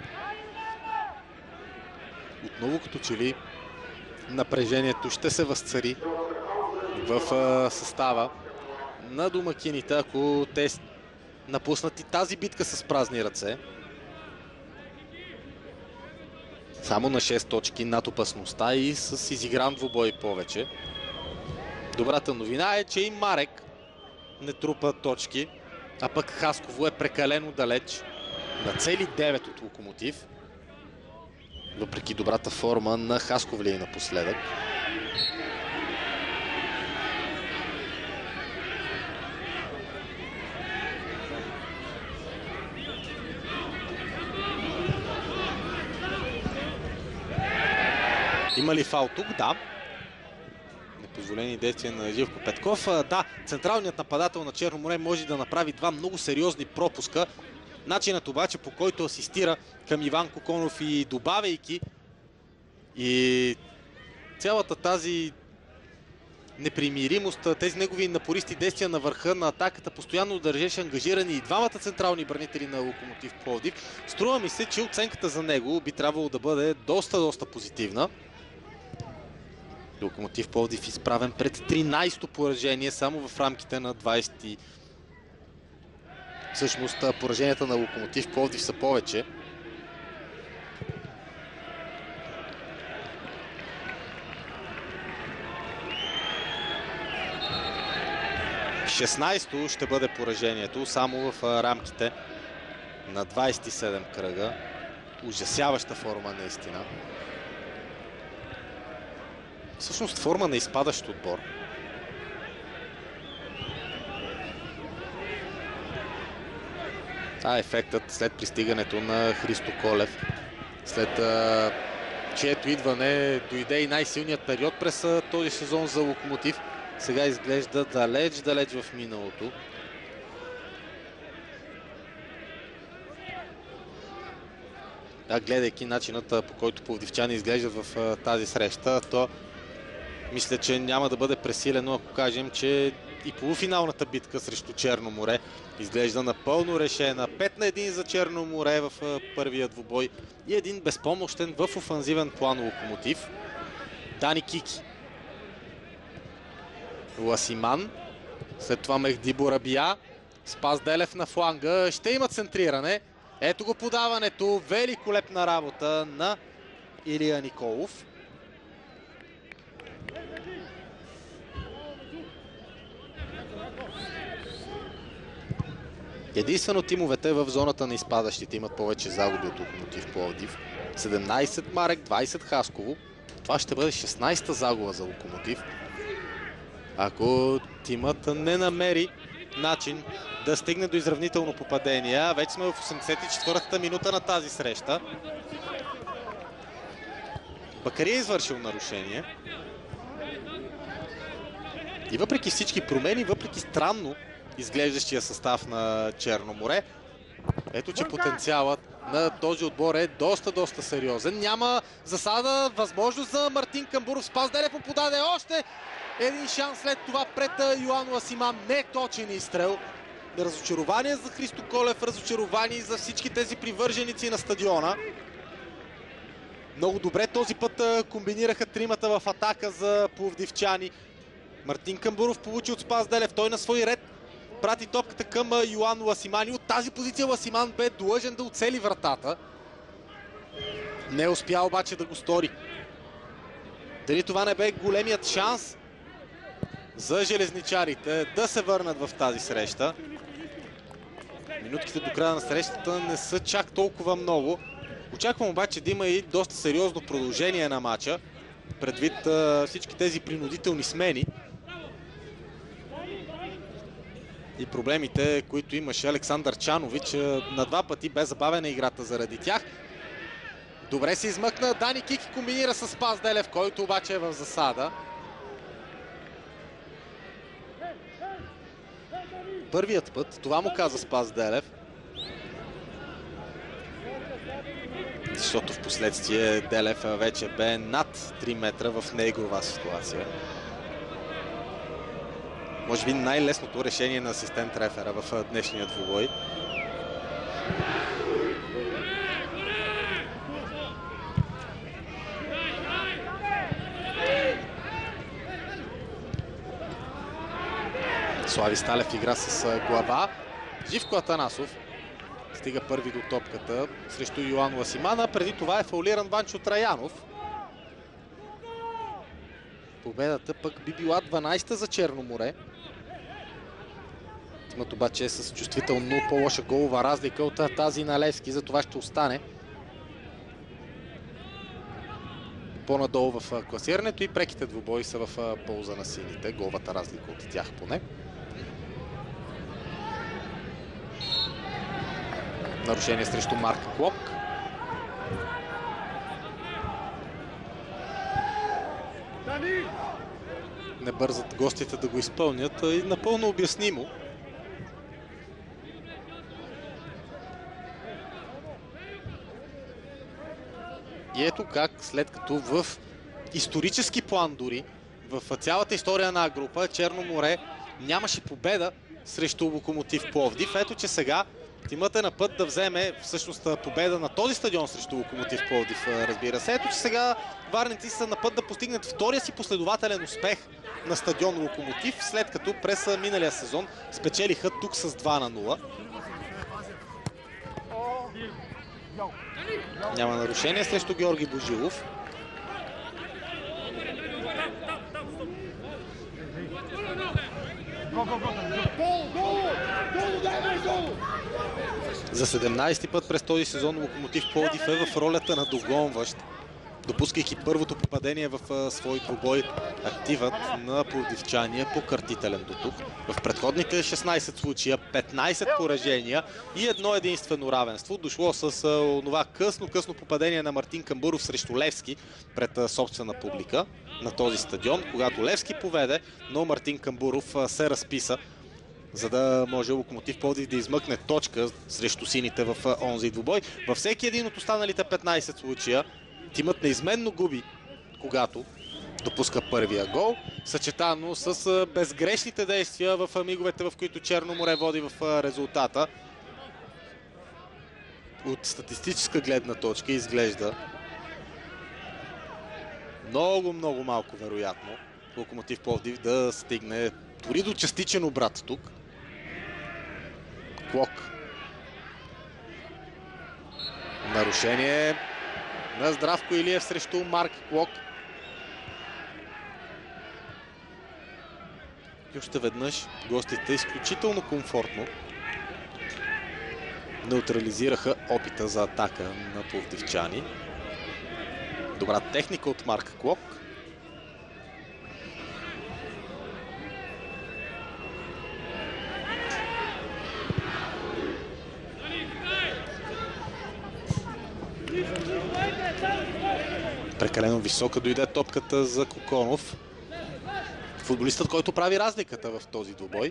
Отново като че ли напрежението ще се възцари в състава на домакините, ако те напуснат и тази битка с празни ръце. Само на шест точки над опасността и с изигран двубой повече. Добрата новина е, че и Марек не трупа точки, а пък Хасково е прекалено далеч на цели девет от Локомотив. Въпреки добрата форма на Хасковлии напоследък. Има ли фаул тук? Да. Непозволени действия на Живко Петков. Да, централният нападател на Черно море може да направи два много сериозни пропуска. Начинът обаче, по който асистира към Иван Коконов и добавяйки и цялата тази непримиримост, тези негови напористи действия на върха на атаката, постоянно държеше ангажирани и двамата централни бранители на Локомотив Пловдив. Струва ми се, че оценката за него би трябвало да бъде доста, доста позитивна. Локомотив Пловдив изправен пред тринайсето поражение само в рамките на двайсет. Всъщност пораженията на Локомотив Пловдив са повече. шестнайсето ще бъде поражението само в рамките на двайсет и седем кръга. Ужасяваща форма наистина. Всъщност форма на изпадащ отбор. А ефектът след пристигането на Христо Колев, след а, чието идване дойде и най-силният период през а, този сезон за Локомотив, сега изглежда далеч, далеч в миналото. Да, гледайки начинът, по който пловдивчани изглеждат в а, тази среща, то мисля, че няма да бъде пресилено, ако кажем, че и полуфиналната битка срещу Черно море изглежда напълно решена. пет на едно за Черно море в първия двубой и един безпомощен в офанзивен план Локомотив. Дани Кики. Ласиман. След това Мехди Борабия. Спас Делев на фланга. Ще има центриране. Ето го подаването. Великолепна работа на Илия Николов. Единствено тимовете в зоната на изпадащите имат повече загуби от Локомотив Пловдив. седемнайсет Марек, двайсет Хасково. Това ще бъде шестнайсета загуба за Локомотив. Ако тимът не намери начин да стигне до изравнително попадение. Вече сме в осемдесет и четвъртата минута на тази среща. Бакари е извършил нарушение. И въпреки всички промени, въпреки странно изглеждащия състав на Черно море, ето че потенциалът на този отбор е доста, доста сериозен. Няма засада, възможност за Мартин Камбуров. Спас Делев му подаде още един шанс след това пред Йоан Ласиман. Неточен изстрел. Разочарование за Христо Колев, разочарование за всички тези привърженици на стадиона. Много добре този път а, комбинираха тримата в атака за пловдивчани. Мартин Камбуров получи от Спас Делев. Той на свой ред прати топката към а, Йоан Ласимани. От тази позиция Ласиман бе длъжен да оцели вратата. Не успя обаче да го стори. Дали това не бе големият шанс за железничарите да се върнат в тази среща? Минутките до края на срещата не са чак толкова много. Очаквам обаче да има и доста сериозно продължение на матча, предвид а, всички тези принудителни смени и проблемите, които имаше Александър Чанович. На два пъти бе забавена играта заради тях. Добре се измъкна. Дани Кики комбинира с Спас Делев, който обаче е в засада. Първият път, това му каза Спас Делев. Защото в последствие Делев вече бе над три метра в неигрова ситуация. Може би най-лесното решение на асистент рефера в днешния двубой. Слави Сталев игра с глава. Живко Атанасов стига първи до топката срещу Йоан Ласимана. Преди това е фаулиран Ванчо Траянов. Победата пък би била дванадесета за Черно море. Тимът обаче е с чувствително по-лоша голова разлика от тази на Левски, за това ще остане по-надолу в класирането и преките двубои са в полза на сините. Голвата разлика от тях поне. Нарушение срещу Марк Клок. Не бързат гостите да го изпълнят и напълно обяснимо. И ето как, след като в исторически план дори, в цялата история на А-група, Черно море нямаше победа срещу Локомотив Пловдив. Ето, че сега тимът е на път да вземе всъщност победа на този стадион срещу Локомотив Пловдив, разбира се. Ето, че сега варненци са на път да постигнат втория си последователен успех на стадион Локомотив, след като през миналия сезон спечелиха тук с два на нула. Няма нарушение срещу Георги Божилов. За седемнадесети път през този сезон Локомотив Пловдив е в ролята на догонващ, допускайки първото попадение в свой двубой. Активът на пловдивчани е покъртителен до тук. В предходните шестнадесет случая петнадесет поражения и едно единствено равенство. Дошло с това късно-късно попадение на Мартин Камбуров срещу Левски пред собствена публика на този стадион, когато Левски поведе, но Мартин Камбуров се разписа, за да може Локомотив Пловдив да измъкне точка срещу сините в онзи двубой. Във всеки един от останалите петнадесет случая тимът неизменно губи, когато допуска първия гол, съчетано с безгрешните действия в миговете, в които Черно море води в резултата. От статистическа гледна точка изглежда много, много малко вероятно Локомотив Пловдив да стигне дори до частичен обрат тук. Клок. Нарушение на Здравко Илиев срещу Марк Клок. И още веднъж гостите изключително комфортно неутрализираха опита за атака на пловдивчани. Добра техника от Марк Клок. Прекалено висока дойде топката за Коконов. Футболистът, който прави разликата в този двубой.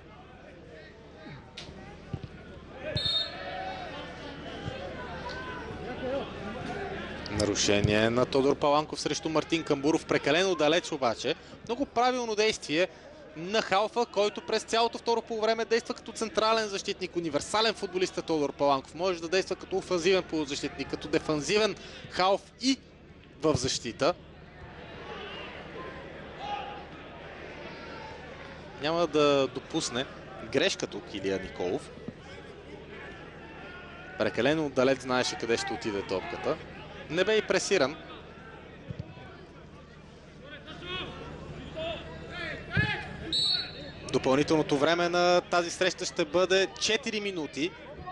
Нарушение на Тодор Паланков срещу Мартин Камбуров. Прекалено далеч обаче. Много правилно действие на халфа, който през цялото второ полувреме действа като централен защитник. Универсален футболист Тодор Паланков. Може да действа като офанзивен полузащитник, като дефанзивен халф и в защита. Няма да допусне грешка тук Илия Николов. Прекалено отдалеч знаеше къде ще отиде топката. Не бе и пресиран. Допълнителното време на тази среща ще бъде четири минути.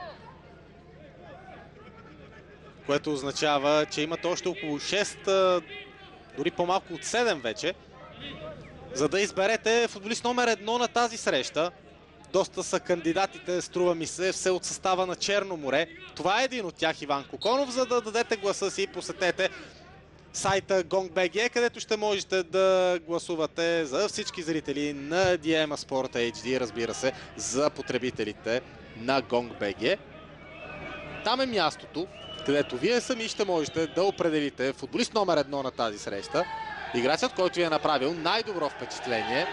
Което означава, че имат още около шест, дори по-малко от седем вече, за да изберете футболист номер едно на тази среща. Доста са кандидатите, струва ми се, все от състава на Черно море. Това е един от тях, Иван Коконов. За да дадете гласа си, посетете сайта Gong.bg, където ще можете да гласувате за всички зрители на Диема Спорт Ейч Ди, разбира се, за потребителите на Gong.bg. Там е мястото, където вие сами ще можете да определите футболист номер едно на тази среща. Играчът, който ви е направил най-добро впечатление.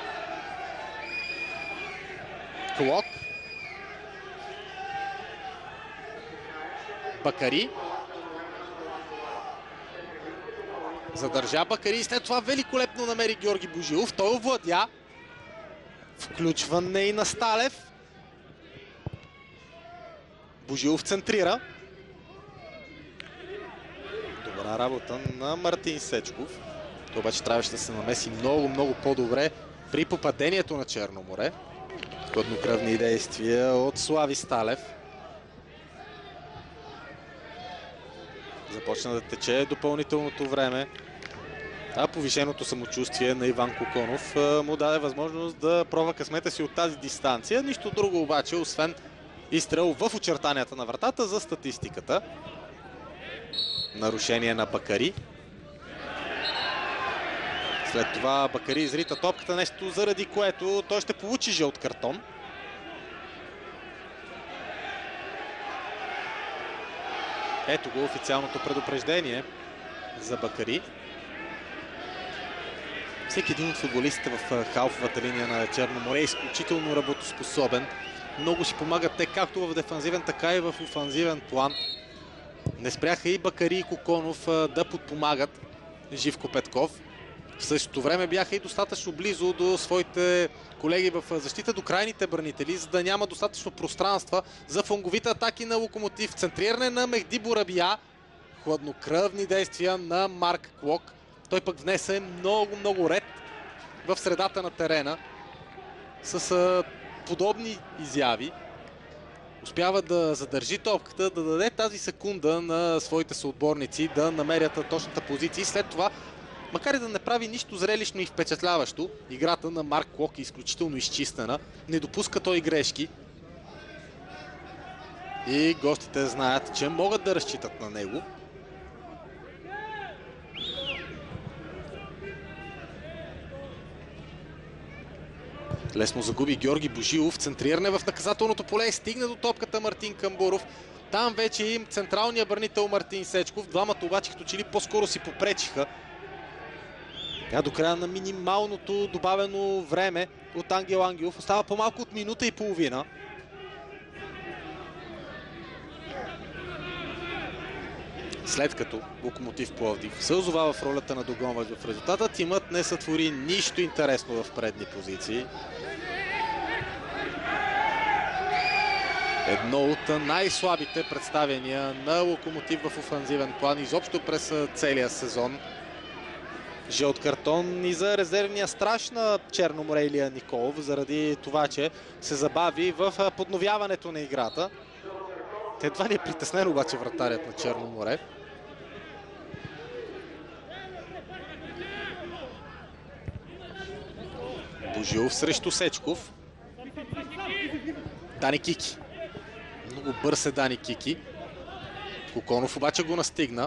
Клок. Бакари. Задържа Бакари и след това великолепно намери Георги Божилов. Той овладя. Включване и на Сталев. Божилов центрира. Добра работа на Мартин Сечков. Той обаче трябваше да се намеси много, много по-добре при попадението на Черно море. Хладнокръвни действия от Слави Сталев. Започна да тече допълнителното време. А повишеното самочувствие на Иван Коконов му даде възможност да пробва късмета си от тази дистанция. Нищо друго обаче, освен изстрел в очертанията на вратата за статистиката. Нарушение на Бакари. След това Бакари изрита топката, нещо заради което той ще получи жълт картон. Ето го официалното предупреждение за Бакари. Всеки един от футболистите в халфовата линия на Черно море е изключително работоспособен. Много си помагат те както в дефанзивен, така и в офанзивен план. Не спряха и Бакари и Коконов да подпомагат Живко Петков. В същото време бяха и достатъчно близо до своите колеги в защита, до крайните бранители, за да няма достатъчно пространства за фланговите атаки на Локомотив. Центриране на Мехди Бурабия. Хладнокръвни действия на Марк Клок. Той пък внесе много, много ред в средата на терена с подобни изяви. Успява да задържи топката, да даде тази секунда на своите съотборници да намерят точната позиция и след това, макар и да не прави нищо зрелищно и впечатляващо, играта на Марк Клок е изключително изчистена. Не допуска той грешки. И гостите знаят, че могат да разчитат на него. Лесно загуби Георги Божилов. Центриране в наказателното поле. Стигна до топката Мартин Камбуров. Там вече им централният бранител Мартин Сечков. Двамата обаче като че ли по-скоро си попречиха. Тя до края на минималното добавено време от Ангел Ангелов. Остава по-малко от минута и половина. След като Локомотив Пловдив се озова в ролята на догонвач в резултата, тимът не сътвори нищо интересно в предни позиции. Едно от най-слабите представяния на Локомотив в офанзивен план изобщо през целия сезон. Жълт картон и за резервния страж на Черно море Илия Николов, заради това, че се забави в подновяването на играта. Едва ли е притеснен обаче вратарят на Черно море. Божилов срещу Сечков. Дани Кики. Много бърз е Дани Кики. Коконов обаче го настигна.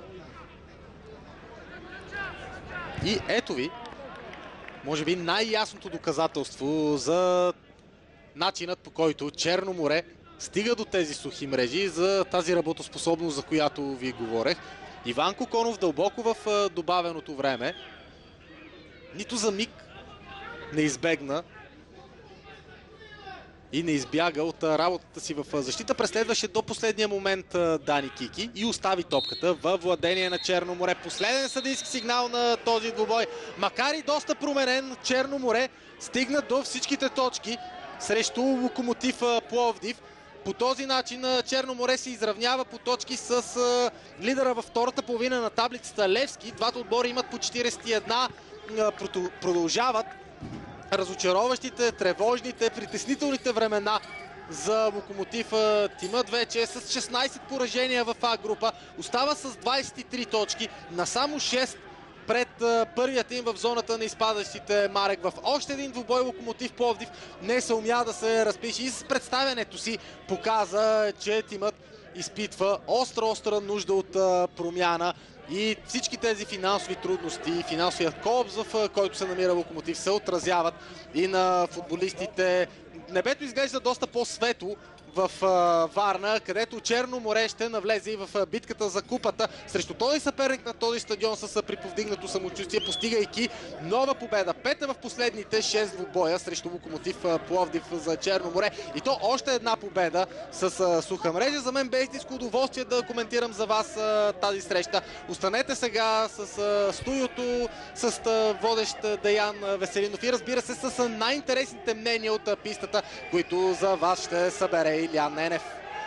И ето ви, може би най-ясното доказателство за начинът, по който Черно море стига до тези сухи мрежи, за тази работоспособност, за която ви говорех. Иван Коконов дълбоко в добавеното време. Нито за миг не избегна и не избяга от работата си в защита. Преследваше до последния момент Дани Кики и остави топката във владение на Черно море. Последен съдийски сигнал на този двубой. Макар и доста променен, Черно море стигна до всичките точки срещу Локомотив Пловдив. По този начин Черно море се изравнява по точки с лидера във втората половина на таблицата Левски. Двата отбора имат по четиридесет и една. Продължават разочароващите, тревожните, притеснителните времена за Локомотив. Тимът вече е с шестнайсет поражения в А група. Остава с двайсет и три точки на само шест пред първият им в зоната на изпадащите Марек. В още един двубой Локомотив Пловдив не се умя да се разпише и с представянето си показа, че тимът изпитва остра-остра нужда от промяна. И всички тези финансови трудности, финансовият колапс, в който се намира Локомотив, се отразяват и на футболистите. Небето изглежда доста по-светло в Варна, където Черно море ще навлезе и в битката за купата срещу този съперник на този стадион с приповдигнато самочувствие, постигайки нова победа. Пета в последните шест двубоя срещу Локомотив Пловдив за Черно море. И то още една победа с суха мрежа. За мен бе истинско удоволствие да коментирам за вас тази среща. Останете сега с студиото, с водещ Деян Веселинов и разбира се с най-интересните мнения от пистата, които за вас ще събере Илиян Ненев.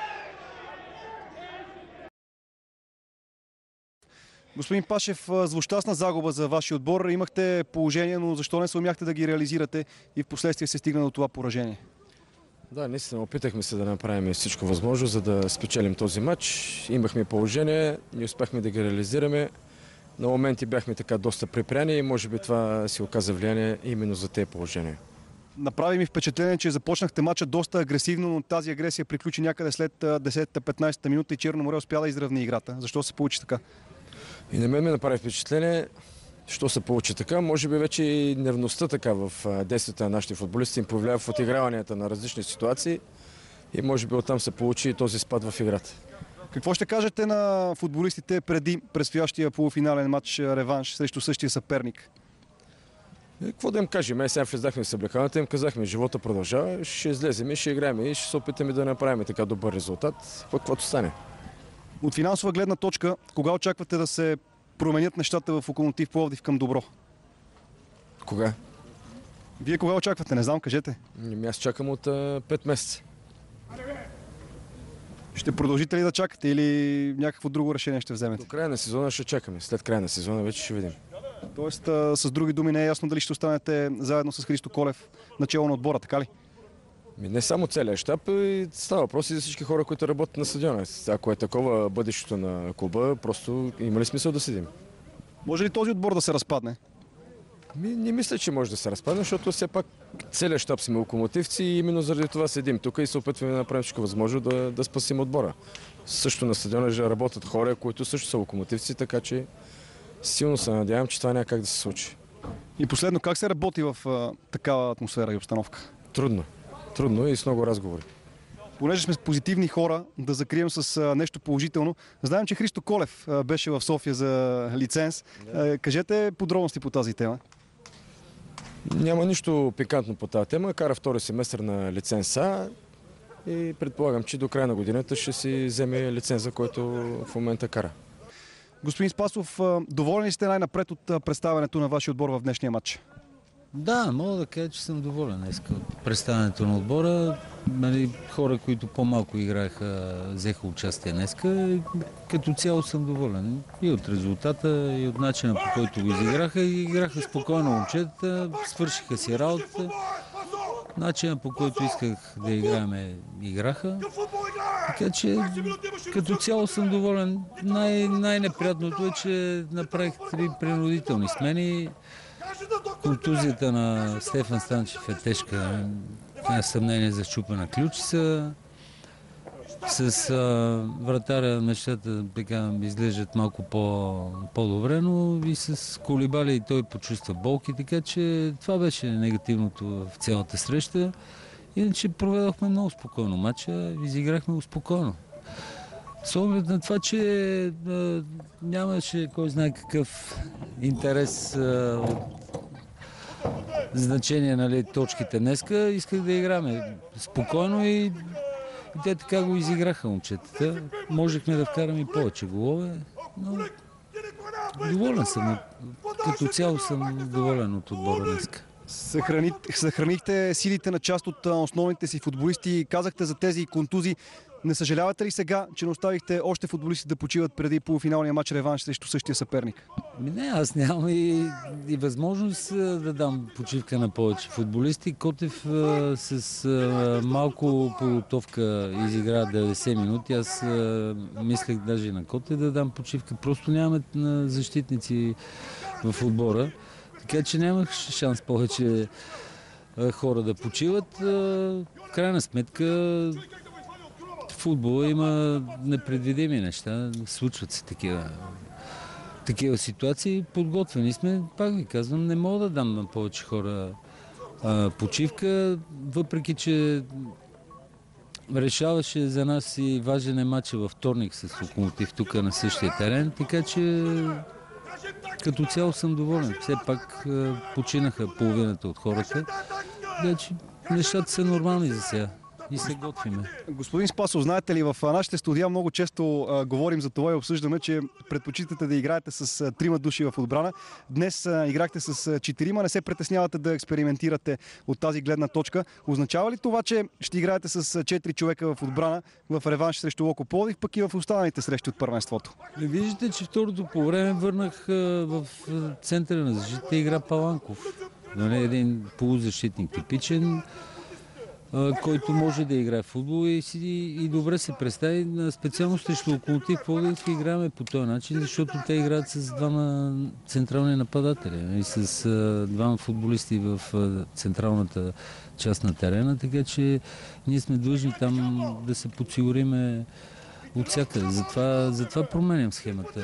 Господин Пашев, злощастна загуба за вашия отбор. Имахте положение, но защо не се умяхте да ги реализирате и в последствие се стигна до това поражение? Да, наистина опитахме се да направим всичко възможно, за да спечелим този матч. Имахме положение, не успяхме да ги реализираме. На моменти бяхме така доста припряни и може би това си оказа влияние именно за тези положения. Направи ми впечатление, че започнахте матча доста агресивно, но тази агресия приключи някъде след десета-петнайсета минута и Черно море успя да изравни играта. Защо се получи така? И на мен ми направи впечатление, що се получи така. Може би вече и нервността така в действията на нашите футболисти им повлиява в отиграванията на различни ситуации и може би оттам се получи и този спад в играта. Какво ще кажете на футболистите преди предстоящия полуфинален матч реванш срещу същия съперник? Какво да им кажем? Е, сега влезнахме в съблекалната, им казахме, живота продължава, ще излезем и ще играем и ще се опитаме да направим така добър резултат, каквото стане. От финансова гледна точка, кога очаквате да се променят нещата в Локомотив Пловдив към добро? Кога? Вие кога очаквате? Не знам, кажете. Аз чакам от пет месеца. Ще продължите ли да чакате или някакво друго решение ще вземете? До края на сезона ще чакаме. След края на сезона вече ще видим. Тоест, а, с други думи, не е ясно дали ще останете заедно с Христо Колев начало на отбора, така ли? Не само целият щаб, става въпрос и за всички хора, които работят на стадиона. Ако е такова бъдещето на клуба, просто има ли смисъл да седим? Може ли този отбор да се разпадне? Ми, не мисля, че може да се разпадне, защото все пак целият щаб сме локомотивци и именно заради това седим тук и се опитваме да направим всичко възможно да, да спасим отбора. Също на стадиона ще работят хора, които също са локомотивци, така че силно се надявам, че това няма как да се случи. И последно, как се работи в а, такава атмосфера и обстановка? Трудно. Трудно и с много разговори. Понеже сме позитивни хора, да закрием с а, нещо положително. Знаем, че Христо Колев а, беше в София за лиценз. А, кажете подробности по тази тема. Няма нищо пикантно по тази тема. Кара втори семестър на лиценза и предполагам, че до края на годината ще си вземе лиценза, който в момента кара. Господин Спасов, доволен ли сте най-напред от представянето на вашия отбор в днешния матч? Да, мога да кажа, че съм доволен днес от представянето на отбора. Нали, хора, които по-малко играеха, взеха участие днеска. Като цяло съм доволен. И от резултата, и от начина, по който го изиграха. И играха спокойно момчета, свършиха си работата. Начина, по който исках да играем, играха. Така че като цяло съм доволен. Най- най-неприятното е, че направих три принудителни смени. Контузията на Стефан Станчев е тежка. Няма съмнение за счупена ключица. С а, вратаря нещата така изглеждат малко по, по-добре, но и с Колибали и той почувства болки, така че това беше негативното в цялата среща. Иначе проведохме много спокойно матча, изиграхме го спокойно. С оглед на това, че а, нямаше кой знае какъв интерес а, от значение, нали, точките днеска. Исках да играме спокойно и, и те така го изиграха момчетата. Можехме да вкараме и повече голове, но доволен съм. Като цяло съм доволен от отбора днеска. Съхрани, съхранихте силите на част от основните си футболисти. Казахте за тези контузии. Не съжалявате ли сега, че не оставихте още футболисти да почиват преди полуфиналния матч реванш срещу същия съперник? Не, аз нямам и, и възможност да дам почивка на повече футболисти. Котев а, с а, малко подготовка изигра деветдесет минути. Аз а, мислех даже на Котев да дам почивка. Просто нямаме на защитници в отбора. Така че нямах шанс повече а, хора да почиват. А, в крайна сметка в футбола има непредвидими неща. Случват се такива, такива ситуации. Подготвени сме. Пак ви казвам, не мога да дам на повече хора а, почивка, въпреки че решаваше за нас и важен е матча във вторник с Локомотив тук на същия терен. Така че като цяло съм доволен. Все пак а, починаха половината от хората. Така че нещата са нормални за сега. И се готвиме. Господин Спасов, знаете ли, в нашите студия много често а, говорим за това и обсъждаме, че предпочитате да играете с а, трима души в отбрана. Днес а, играхте с а, четирима, не се притеснявате да експериментирате от тази гледна точка. Означава ли това, че ще играете с а, четири човека в отбрана в реванш срещу Локо Пловдив, пък и в останалите срещи от първенството? Виждате, че второто по време върнах а, в а, центъра на защита игра Паланков. Нали, един полузащитник типичен, който може да играе в футбол и, си, и добре се представи. Специално срещу Локомотив Пловдив играме по този начин, защото те играят с двама централни нападатели и с а, двама футболисти в а, централната част на терена, така че ние сме длъжни там да се подсигуриме от всякъде. Затова, затова променям схемата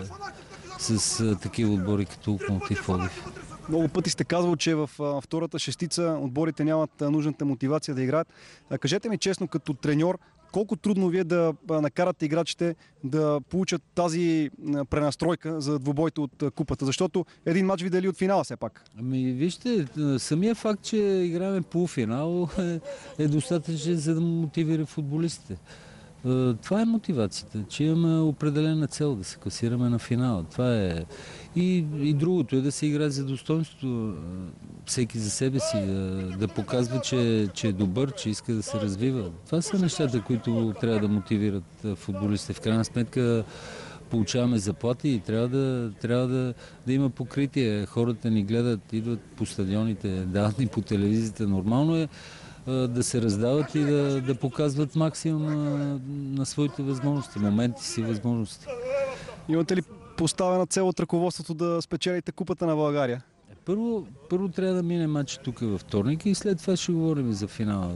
с а, такива отбори като Локомотив Пловдив. Много пъти сте казвал, че в а, втората шестица отборите нямат а, нужната мотивация да играят. А, кажете ми честно, като треньор, колко трудно вие да а, накарате играчите да получат тази а, пренастройка за двубойта от а, купата? Защото един мач ви дели от финала все пак. Ами вижте, самия факт, че играем полуфинал е, е достатъчен за да мотивира футболистите. Това е мотивацията, че имаме определена цел да се класираме на финала. Това е. И, и другото е да се играе за достоинство, всеки за себе си, да, да показва, че, че е добър, че иска да се развива. Това са нещата, които трябва да мотивират футболистите. В крайна сметка получаваме заплати и трябва да, трябва да, да има покритие. Хората ни гледат, идват по стадионите, дават ни по телевизията. Нормално е да се раздават и да, да показват максимум на, на своите възможности, моменти си, възможности. Имате ли поставена цел от ръководството да спечелите купата на България? Първо, първо трябва да мине матч тук във вторник и след това ще говорим за финала.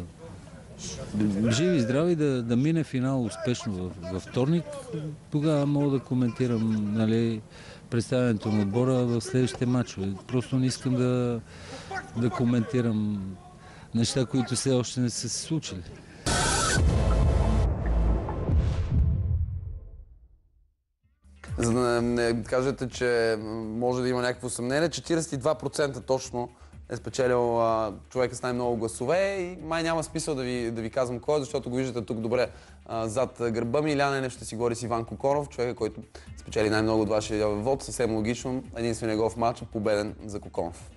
Живи и здрави да, да мине финал успешно във вторник, тогава мога да коментирам, нали, представянето на отбора в следващите матчове. Просто не искам да, да коментирам неща, които все още не са се случили. За да не кажете, че може да има някакво съмнение, четиридесет и два процента точно е спечелил а, човека с най-много гласове и май няма смисъл да ви, да ви казвам кой, защото го виждате тук добре а, зад гърба ми. Илян Енев ще си говори с Иван Коконов, човека, който спечели най-много от вашия вод. Съвсем логично, единствения гол в матча, победен за Коконов.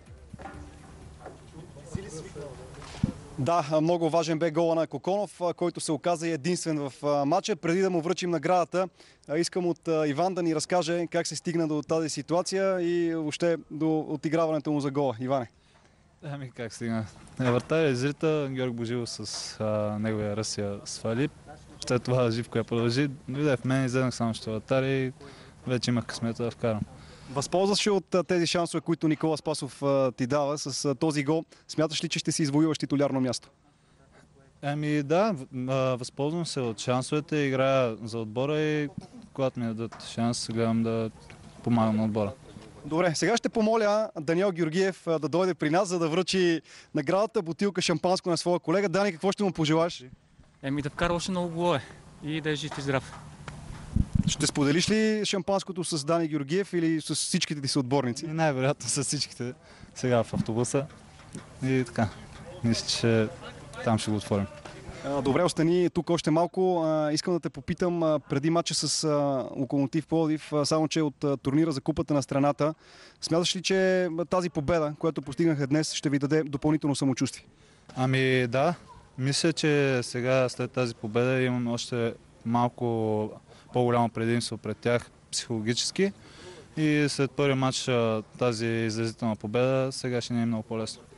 Да, много важен бе гола на Коконов, който се оказа единствен в матча. Преди да му връчим наградата, искам от Иван да ни разкаже как се стигна до тази ситуация и въобще до отиграването му за гола. Иване. Ами как стигна? Вратаря изрита, Георг Божилов с а, неговия ръст я свали. След това Живко я продължи. Дойде в мен, изеднах само ще вратаря и вече имах късмета да вкарам. Възползваш ли от тези шансове, които Никола Спасов а, ти дава с а, този гол? Смяташ ли, че ще си извоюваш титулярно място? Ами да, възползвам се от шансовете, играя за отбора и когато ми дадат шанс, гледам да помагам на отбора. Добре, сега ще помоля Даниел Георгиев да дойде при нас, за да връчи наградата, бутилка шампанско на своя колега. Дани, какво ще му пожелаш? Еми да вкара още много голове и да е жив и здрав. Ще споделиш ли шампанското с Дани Георгиев или с всичките ти съотборници? И най-вероятно с всичките сега в автобуса. И така, мисля, че там ще го отворим. Добре, остани тук още малко. Искам да те попитам преди матча с Локомотив Пловдив, само че от турнира за Купата на страната. Смяташ ли, че тази победа, която постигнаха днес, ще ви даде допълнително самочувствие? Ами да, мисля, че сега след тази победа имам още малко по-голямо предимство пред тях психологически. И след първи матч тази изразителна победа сега ще не е много по-лесно.